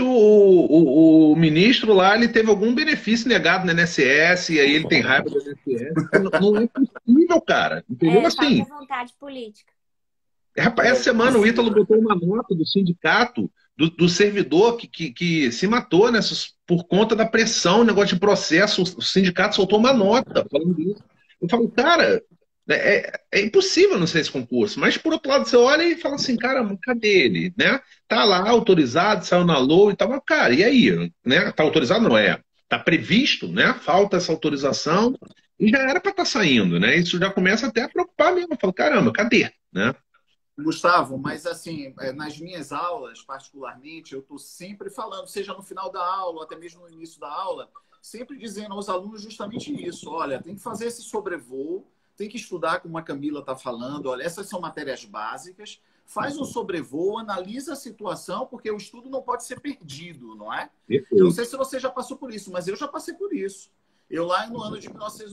[SPEAKER 2] o ministro lá, ele teve algum benefício negado no INSS, e aí ele tem raiva do INSS. Não é possível, cara. Entendeu?
[SPEAKER 3] Falta
[SPEAKER 2] Assim,
[SPEAKER 3] vontade política.
[SPEAKER 2] rapaz, essa semana o Ítalo botou uma nota do sindicato, do servidor que se matou por conta da pressão, negócio de processo. O sindicato soltou uma nota falando isso. Eu falo, cara, é impossível não ser esse concurso. Mas, por outro lado, você olha e fala assim, cara, mas cadê ele? Né? Tá lá autorizado, saiu na LOA e tal, mas, cara, e aí? Né? Tá autorizado? Não é. Tá previsto, né? Falta essa autorização e já era para estar saindo, né? Isso já começa até a preocupar mesmo. Eu falo, caramba, cadê? Né?
[SPEAKER 1] Gustavo, mas assim, nas minhas aulas, particularmente, eu estou sempre falando, seja no final da aula, ou até mesmo no início da aula, sempre dizendo aos alunos justamente isso. Olha, tem que fazer esse sobrevoo, tem que estudar como a Camila está falando. Olha, essas são matérias básicas. Faz um sobrevoo, analisa a situação, porque o estudo não pode ser perdido, não é? Eu não sei se você já passou por isso, mas eu já passei por isso. Eu lá no ano de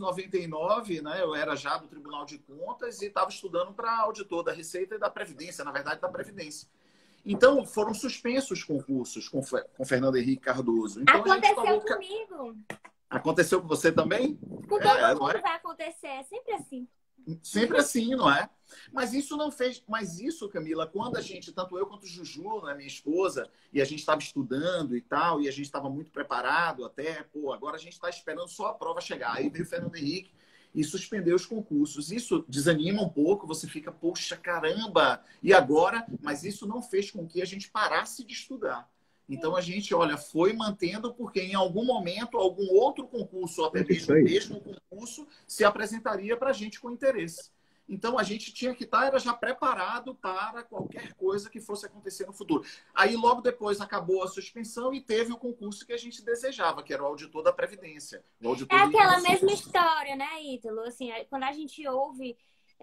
[SPEAKER 1] 1999, né, eu era já do Tribunal de Contas e estava estudando para auditor da Receita e da Previdência, na verdade da Previdência. Então, foram suspensos os concursos com Fernando Henrique Cardoso. Então,
[SPEAKER 3] Aconteceu comigo.
[SPEAKER 1] Aconteceu com você também?
[SPEAKER 3] Com todo mundo vai acontecer, é sempre assim.
[SPEAKER 1] Sempre assim, não é? Mas isso não fez. Mas isso, Camila, quando a gente, tanto eu quanto o Juju, né, minha esposa, e a gente estava estudando e tal, e a gente estava muito preparado até, pô, agora a gente está esperando só a prova chegar. Aí veio o Fernando Henrique e suspendeu os concursos. Isso desanima um pouco, você fica, poxa, caramba, e agora? Mas isso não fez com que a gente parasse de estudar. Então a gente, olha, foi mantendo porque em algum momento algum outro concurso, ou até mesmo o mesmo concurso, se apresentaria para a gente com interesse. Então a gente tinha que estar já preparado para qualquer coisa que fosse acontecer no futuro. Aí logo depois acabou a suspensão e teve o concurso que a gente desejava, que era o auditor da Previdência. O auditor
[SPEAKER 3] aquela mesma história, né, Ítalo? Assim, quando a gente ouve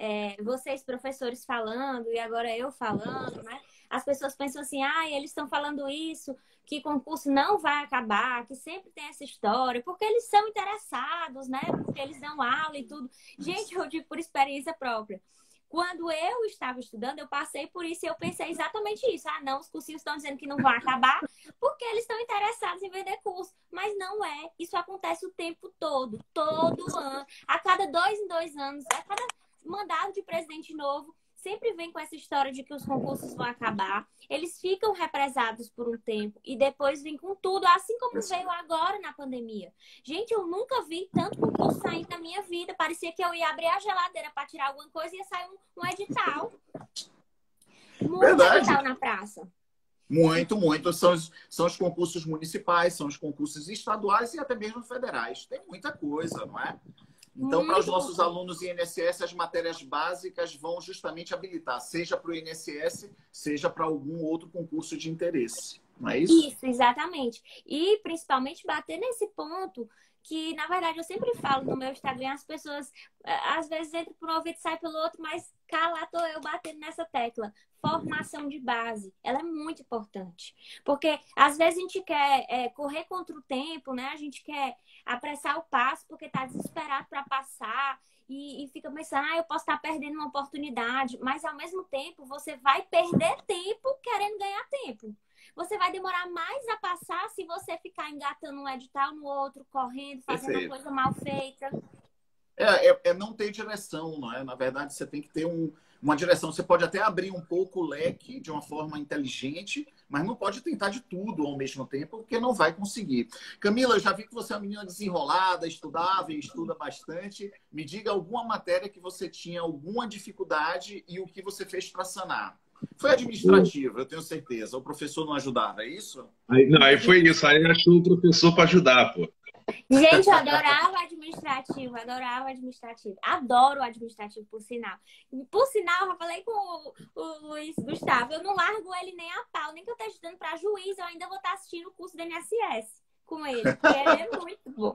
[SPEAKER 3] vocês professores falando e agora eu falando, né? As pessoas pensam assim, eles estão falando isso, que concurso não vai acabar, que sempre tem essa história, porque eles são interessados, né? Porque eles dão aula e tudo. Gente, eu digo por experiência própria. Quando eu estava estudando, eu passei por isso e eu pensei exatamente isso. Não, os cursinhos estão dizendo que não vão acabar porque eles estão interessados em vender curso. Mas não é. Isso acontece o tempo todo ano. A cada 2 em 2 anos, a cada mandado de presidente novo, sempre vem com essa história de que os concursos vão acabar. Eles ficam represados por um tempo e depois vem com tudo, assim como veio agora na pandemia. Gente, eu nunca vi tanto concurso saindo na minha vida. Parecia que eu ia abrir a geladeira para tirar alguma coisa e ia sair um edital. Muito edital na praça.
[SPEAKER 1] Muito, muito. São os concursos municipais, são os concursos estaduais e até mesmo federais. Tem muita coisa, não é? Então, para os nossos alunos INSS, as matérias básicas vão justamente habilitar, seja para o INSS, seja para algum outro concurso de interesse. Não é isso?
[SPEAKER 3] Isso, exatamente. E, principalmente, bater nesse ponto que, na verdade, eu sempre falo no meu Instagram, as pessoas, às vezes, entram por um ouvido e saem pelo outro, mas cá lá tô eu batendo nessa tecla. Formação de base, ela é muito importante. Porque, às vezes, a gente quer correr contra o tempo, né? A gente quer apressar o passo porque tá desesperado para passar e fica pensando, eu posso estar perdendo uma oportunidade. Mas, ao mesmo tempo, você vai perder tempo querendo ganhar tempo. Você vai demorar mais a passar se você ficar engatando um edital no outro, correndo, fazendo uma coisa mal feita.
[SPEAKER 1] É não ter direção, não é? Na verdade, você tem que ter uma direção. Você pode até abrir um pouco o leque de uma forma inteligente, mas não pode tentar de tudo ao mesmo tempo, porque não vai conseguir. Camila, eu já vi que você é uma menina desenrolada, estudava e estuda bastante. Me diga alguma matéria que você tinha alguma dificuldade e o que você fez para sanar. Foi administrativo, eu tenho certeza. O professor não ajudava, é isso?
[SPEAKER 2] Aí foi isso. Aí achou o professor para ajudar, pô.
[SPEAKER 3] Gente, eu adorava administrativo, adorava administrativo. Adoro o administrativo, por sinal. Por sinal, eu falei com o Luiz Gustavo, eu não largo ele nem a pau, nem que eu esteja estudando para juiz, eu ainda vou estar assistindo o curso do INSS com ele, porque ele é muito bom.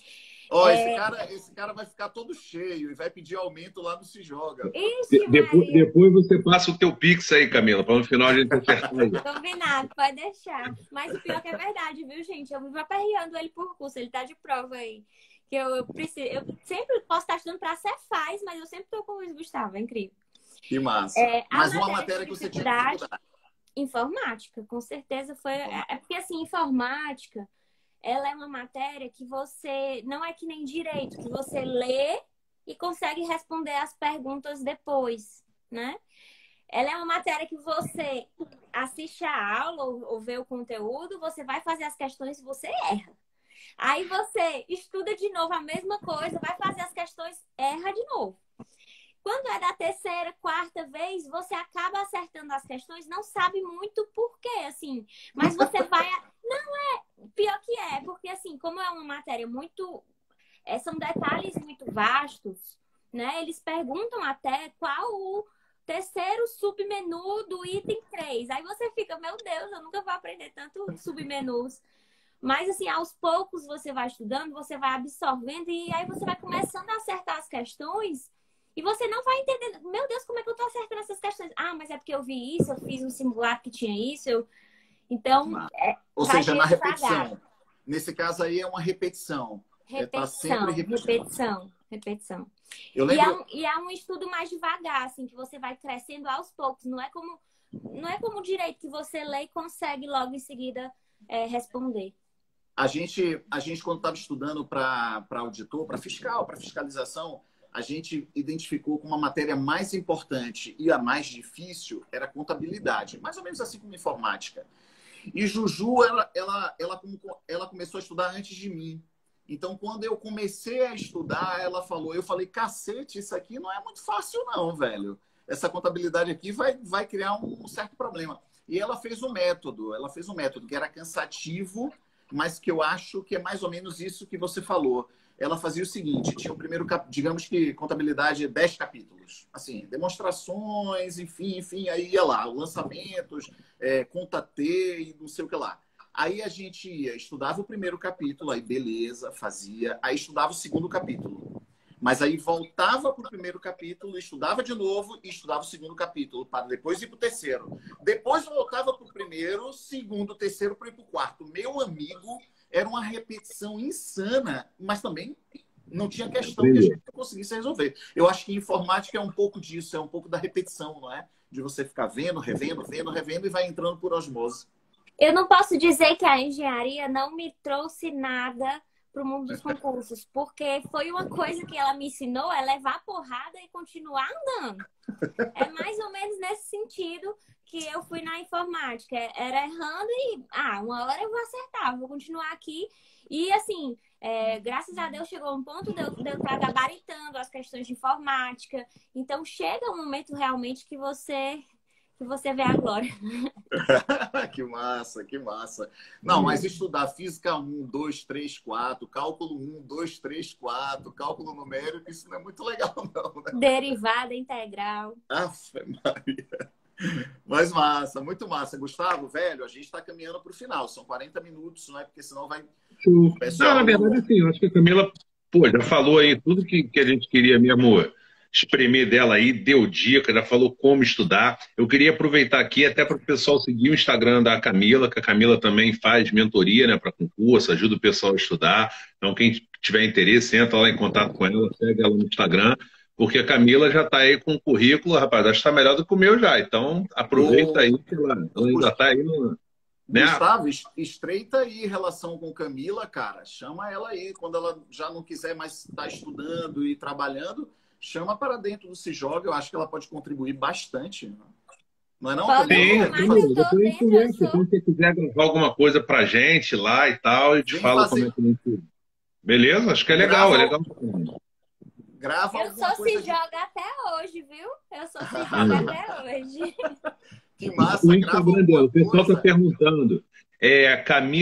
[SPEAKER 1] Esse cara vai ficar todo cheio e vai pedir aumento lá no Se Joga.
[SPEAKER 2] Depois você passa o teu Pix aí, Camila, para no final a gente acertar.
[SPEAKER 3] Combinado, pode deixar. Mas o pior é que é verdade, viu, gente? Eu vivo aperreando ele por curso, ele tá de prova aí. Que eu preciso. Eu sempre posso estar estudando para Cefaz, mas eu sempre tô com o Luiz Gustavo, é incrível.
[SPEAKER 1] Que massa. Mas uma matéria que você tinha dificuldade.
[SPEAKER 3] Informática, com certeza foi. É porque, assim, informática, ela é uma matéria que você. Não é que nem direito, que você lê e consegue responder as perguntas depois, né? Ela é uma matéria que você assiste a aula ou vê o conteúdo, você vai fazer as questões e você erra. Aí você estuda de novo a mesma coisa, vai fazer as questões, erra de novo. Quando é da terceira, quarta vez, você acaba acertando as questões, não sabe muito por quê, assim. Mas você vai... Não é... Pior que é, porque assim, como é uma matéria muito... São detalhes muito vastos, né? Eles perguntam até qual o terceiro submenu do item 3. Aí você fica, meu Deus, eu nunca vou aprender tanto submenus. Mas, assim, aos poucos você vai estudando, você vai absorvendo e aí você vai começando a acertar as questões e você não vai entender, meu Deus, como é que eu tô acertando essas questões? Ah, mas é porque eu vi isso, eu fiz um simulacro que tinha isso. Então,
[SPEAKER 1] Ou
[SPEAKER 3] vai
[SPEAKER 1] seja, na
[SPEAKER 3] devagar.
[SPEAKER 1] repetição. Nesse caso aí é uma repetição. Tá sempre repetindo.
[SPEAKER 3] Repetição.
[SPEAKER 1] Eu lembro...
[SPEAKER 3] E é um estudo mais devagar, assim, que você vai crescendo aos poucos. Não é como direito que você lê e consegue logo em seguida responder.
[SPEAKER 1] A gente quando estava estudando para auditor, para fiscal, para fiscalização, a gente identificou que uma matéria mais importante e a mais difícil era contabilidade, mais ou menos assim como informática. E Juju, ela começou a estudar antes de mim. Então, quando eu comecei a estudar, ela falou, eu falei, cacete, isso aqui não é muito fácil não, velho. Essa contabilidade aqui vai criar um certo problema. E ela fez um método que era cansativo, mas que eu acho que é mais ou menos isso que você falou. Ela fazia o seguinte, tinha o primeiro, digamos que contabilidade 10 capítulos. Assim, demonstrações, enfim, aí ia lá, lançamentos, conta T e não sei o que lá. Aí a gente ia, estudava o primeiro capítulo, aí beleza, fazia. Aí estudava o segundo capítulo. Mas aí voltava para o primeiro capítulo, estudava de novo e estudava o segundo capítulo, para depois ir para o terceiro. Depois voltava para o primeiro, segundo, terceiro, para ir para o quarto. Meu amigo, era uma repetição insana, mas também não tinha questão que a gente conseguisse resolver. Eu acho que informática é um pouco disso, é um pouco da repetição, não é? De você ficar vendo, revendo e vai entrando por osmose.
[SPEAKER 3] Eu não posso dizer que a engenharia não me trouxe nada para o mundo dos concursos, porque foi uma coisa que ela me ensinou, é levar porrada e continuar andando. É mais ou menos nesse sentido que eu fui na informática. Era errando e, uma hora eu vou acertar, vou continuar aqui. E, assim, graças a Deus chegou um ponto de eu estar gabaritando as questões de informática. Então, chega um momento realmente que você vê a glória.
[SPEAKER 1] Que massa, que massa. Não, mas estudar física 1, 2, 3, 4, cálculo 1, 2, 3, 4, cálculo numérico, isso não é muito legal, não, né?
[SPEAKER 3] Derivada integral.
[SPEAKER 1] Aff, Maria. Mas massa, muito massa. Gustavo, velho, a gente está caminhando para o final. São 40 minutos, não é? Porque senão vai...
[SPEAKER 2] Não, na verdade, sim. Eu acho que a Camila, já falou aí tudo que a gente queria mesmo espremer dela aí, deu dica, já falou como estudar. Eu queria aproveitar aqui até para o pessoal seguir o Instagram da Camila, que a Camila também faz mentoria, né, para concurso, ajuda o pessoal a estudar. Então, quem tiver interesse, entra lá em contato com ela, segue ela no Instagram, porque a Camila já está aí com o currículo, rapaz, acho que está melhor do que o meu já. Então, aproveita aí, que ela ainda está aí no... Né?
[SPEAKER 1] Gustavo, estreita aí relação com Camila, cara. Chama ela aí. Quando ela já não quiser mais estar estudando e trabalhando, chama para dentro do Se Joga. Eu acho que ela pode contribuir bastante. Não é não,
[SPEAKER 2] Camila? Sim, depois conversa. Então, se você quiser gravar alguma coisa pra gente lá e tal, eu te falo como é que a gente... Beleza? Acho que é legal, é legal.
[SPEAKER 1] Grava
[SPEAKER 3] eu sou Se Joga até hoje, viu? Eu sou Se Joga até hoje.
[SPEAKER 1] Que massa,
[SPEAKER 2] o Instagram dela, o pessoal está perguntando. É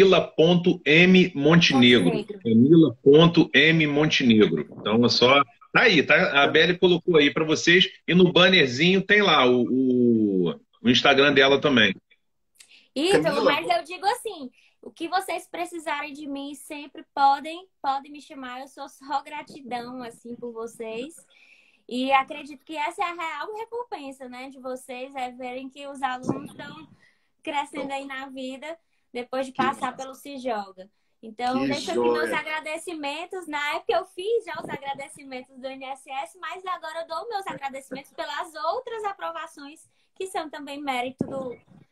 [SPEAKER 2] Camila.mmontenegro. Camila.mmontenegro. Então é só. Tá aí, tá? A Beli colocou aí para vocês. E no bannerzinho tem lá o Instagram dela também.
[SPEAKER 3] Ítalo, mas eu digo assim: o que vocês precisarem de mim, sempre podem me chamar. Eu sou só gratidão assim por vocês. E acredito que essa é a real recompensa, né, de vocês, é verem que os alunos estão crescendo aí na vida depois de passar pelo Se Joga. Então, deixo aqui meus agradecimentos. Na época eu fiz já os agradecimentos do INSS, mas agora eu dou meus agradecimentos pelas outras aprovações que são também mérito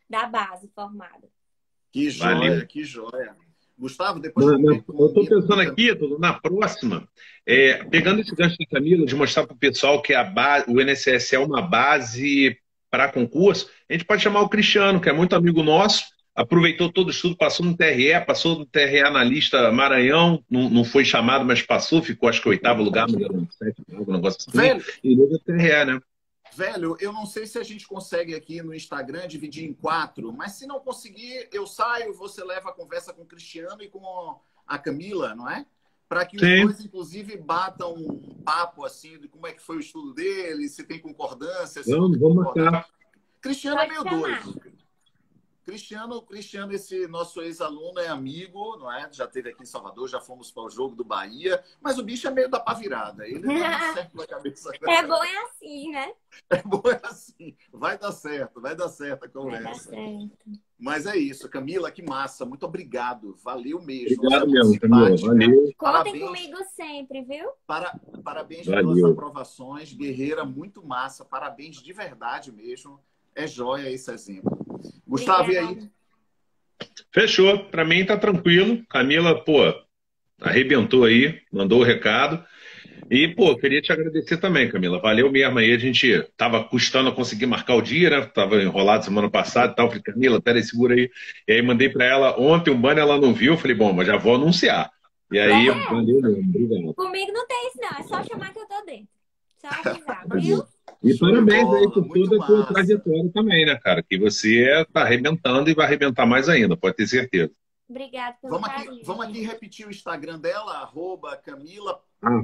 [SPEAKER 3] da base formada.
[SPEAKER 1] Que
[SPEAKER 2] Valeu.
[SPEAKER 1] joia, que joia. Gustavo, depois
[SPEAKER 2] Eu estou pensando
[SPEAKER 1] também.
[SPEAKER 2] aqui, Ítalo, na próxima, pegando esse gancho da Camila, de mostrar para o pessoal que o INSS é uma base para concurso, a gente pode chamar o Cristiano, que é muito amigo nosso, aproveitou todo o estudo, passou no TRE na lista Maranhão, não foi chamado, mas passou, ficou acho que 8º lugar, mas era um 7º, um negócio assim,
[SPEAKER 1] Velho,
[SPEAKER 2] e ele é TRE, né?
[SPEAKER 1] Velho, eu não sei se a gente consegue aqui no Instagram dividir em 4, mas se não conseguir, eu saio, você leva a conversa com o Cristiano e com a Camila, não é? Para que os dois, inclusive, batam um papo assim de como é que foi o estudo dele, se tem concordância, se não tem concordância. Cristiano é meio doido. Cristiano, esse nosso ex-aluno é amigo, não é? Já esteve aqui em Salvador, já fomos para o jogo do Bahia, mas o bicho é meio da pá virada. Ele não é certo na cabeça.
[SPEAKER 3] É bom é assim, né?
[SPEAKER 1] É bom é assim. Vai dar certo a conversa. Vai dar certo. Mas é isso, Camila, que massa. Muito obrigado. Valeu mesmo.
[SPEAKER 2] Obrigado mesmo, Camila. Valeu.
[SPEAKER 3] Contem comigo sempre, viu?
[SPEAKER 1] Parabéns pelas aprovações. Guerreira, muito massa. Parabéns de verdade mesmo. É joia esse exemplo. Gustavo, e aí?
[SPEAKER 2] Fechou. Para mim tá tranquilo. Camila, pô, arrebentou aí, mandou o recado. E, pô, queria te agradecer também, Camila. Valeu mesmo aí. A gente tava custando a conseguir marcar o dia, né? Tava enrolado semana passada e tal. Falei, Camila, peraí, segura aí. E aí mandei para ela ontem um banner, ela não viu. Falei, bom, mas já vou anunciar. E aí, valeu mesmo. Obrigado.
[SPEAKER 3] Comigo não tem isso, não. É só chamar que eu tô dentro. Só avisar, viu?
[SPEAKER 2] E parabéns aí por toda a tua trajetória também, né, cara? Que você tá arrebentando e vai arrebentar mais ainda, pode ter certeza.
[SPEAKER 3] Obrigada pelo carinho.
[SPEAKER 1] Vamos aqui repetir o Instagram dela, @Camila.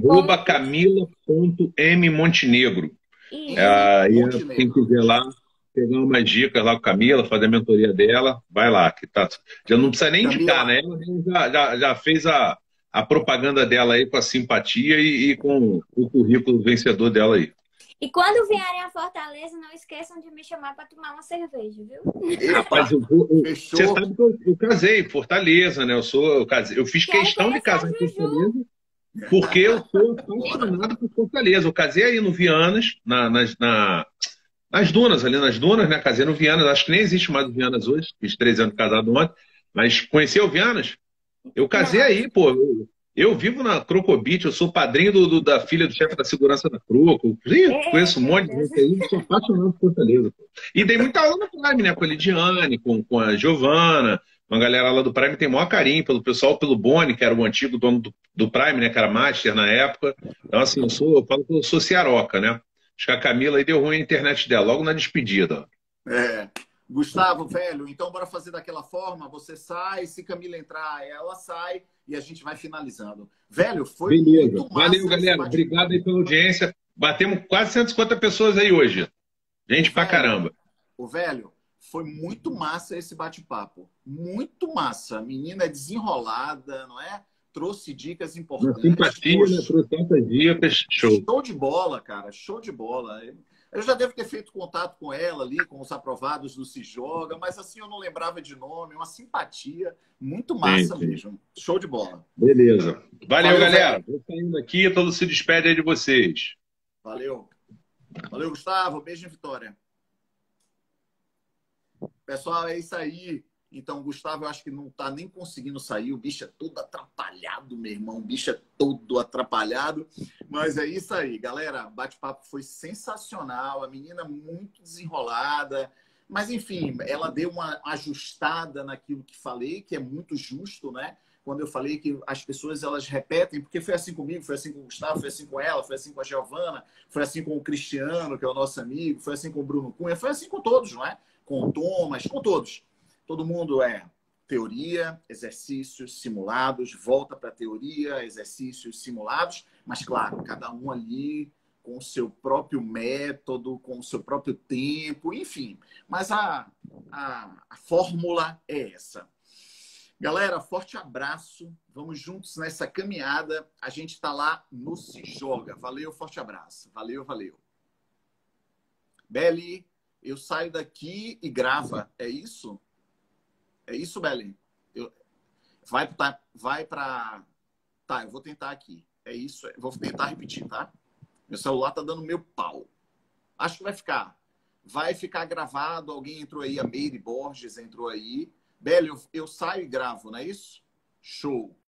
[SPEAKER 2] @camila.mmontenegro. Quem quiser lá, pegar umas dicas lá com a Camila, fazer a mentoria dela, vai lá, que tá. Já não precisa nem indicar, né? Ela já fez a propaganda dela aí com a simpatia e com o currículo vencedor dela aí.
[SPEAKER 3] E quando vierem a Fortaleza, não esqueçam de me chamar para tomar uma cerveja, viu?
[SPEAKER 2] Rapaz, você sabe que eu casei em Fortaleza, né? Eu fiz questão de casar em Fortaleza, porque eu sou apaixonado por Fortaleza. Eu casei aí no Vianas, nas Dunas, ali nas Dunas, né? Casei no Vianas, acho que nem existe mais o Vianas hoje, fiz 3 anos casado ontem, mas conheceu o Vianas? Eu casei aí, pô. Eu vivo na Crocobit, eu sou padrinho da filha do chefe da segurança da Croco. Conheço um monte de gente aí, sou apaixonado por Fortaleza. Pô. E dei muita aula no Prime, né? Com a Lidiane, com a Giovana, uma galera lá do Prime tem maior carinho pelo pessoal, pelo Boni, que era o antigo dono do Prime, né? Que era Master na época. Então, assim, eu falo que eu sou Ciaroca, né? Acho que a Camila aí deu ruim a internet dela, logo na despedida.
[SPEAKER 1] Gustavo, velho, então bora fazer daquela forma, você sai, se Camila entrar, ela sai e a gente vai finalizando. Velho, foi muito massa.
[SPEAKER 2] Valeu, galera. Obrigado aí pela audiência. Batemos quase 150 pessoas aí hoje. Gente pra caramba.
[SPEAKER 1] Velho, foi muito massa esse bate-papo. Muito massa. A menina é desenrolada, não é? Trouxe dicas importantes.
[SPEAKER 2] Uma simpatia, né? Trouxe tantas dicas.
[SPEAKER 1] Show de bola, cara. Show de bola. Eu já devo ter feito contato com ela ali, com os aprovados do Se Joga, mas assim eu não lembrava de nome, uma simpatia muito massa mesmo. Show de bola.
[SPEAKER 2] Beleza. Valeu, galera. Vou saindo aqui, todos se despedem aí de vocês.
[SPEAKER 1] Valeu. Valeu, Gustavo. Beijo em Vitória. Pessoal, é isso aí. Então, o Gustavo, eu acho que não tá nem conseguindo sair. O bicho é todo atrapalhado, meu irmão. O bicho é todo atrapalhado. Mas é isso aí, galera. Bate-papo foi sensacional. A menina muito desenrolada. Mas, enfim, ela deu uma ajustada naquilo que falei, que é muito justo, né? Quando eu falei que as pessoas, elas repetem, porque foi assim comigo, foi assim com o Gustavo, foi assim com ela, foi assim com a Giovana, foi assim com o Cristiano, que é o nosso amigo, foi assim com o Bruno Cunha, foi assim com todos, não é? Com o Thomas, com todos. Todo mundo é teoria, exercícios simulados, volta para a teoria, exercícios simulados, mas, claro, cada um ali com o seu próprio método, com o seu próprio tempo, enfim. Mas a fórmula é essa. Galera, forte abraço. Vamos juntos nessa caminhada. A gente está lá no Se Joga. Valeu, forte abraço. Valeu, valeu. Beli, eu saio daqui e grava. É isso? É isso, Belém? Vai para... Tá, eu vou tentar aqui. É isso. Eu vou tentar repetir, tá? Meu celular tá dando meu pau. Acho que vai ficar. vai ficar gravado. Alguém entrou aí, a Meire Borges entrou aí. Bélio, eu saio e gravo, não é isso? Show.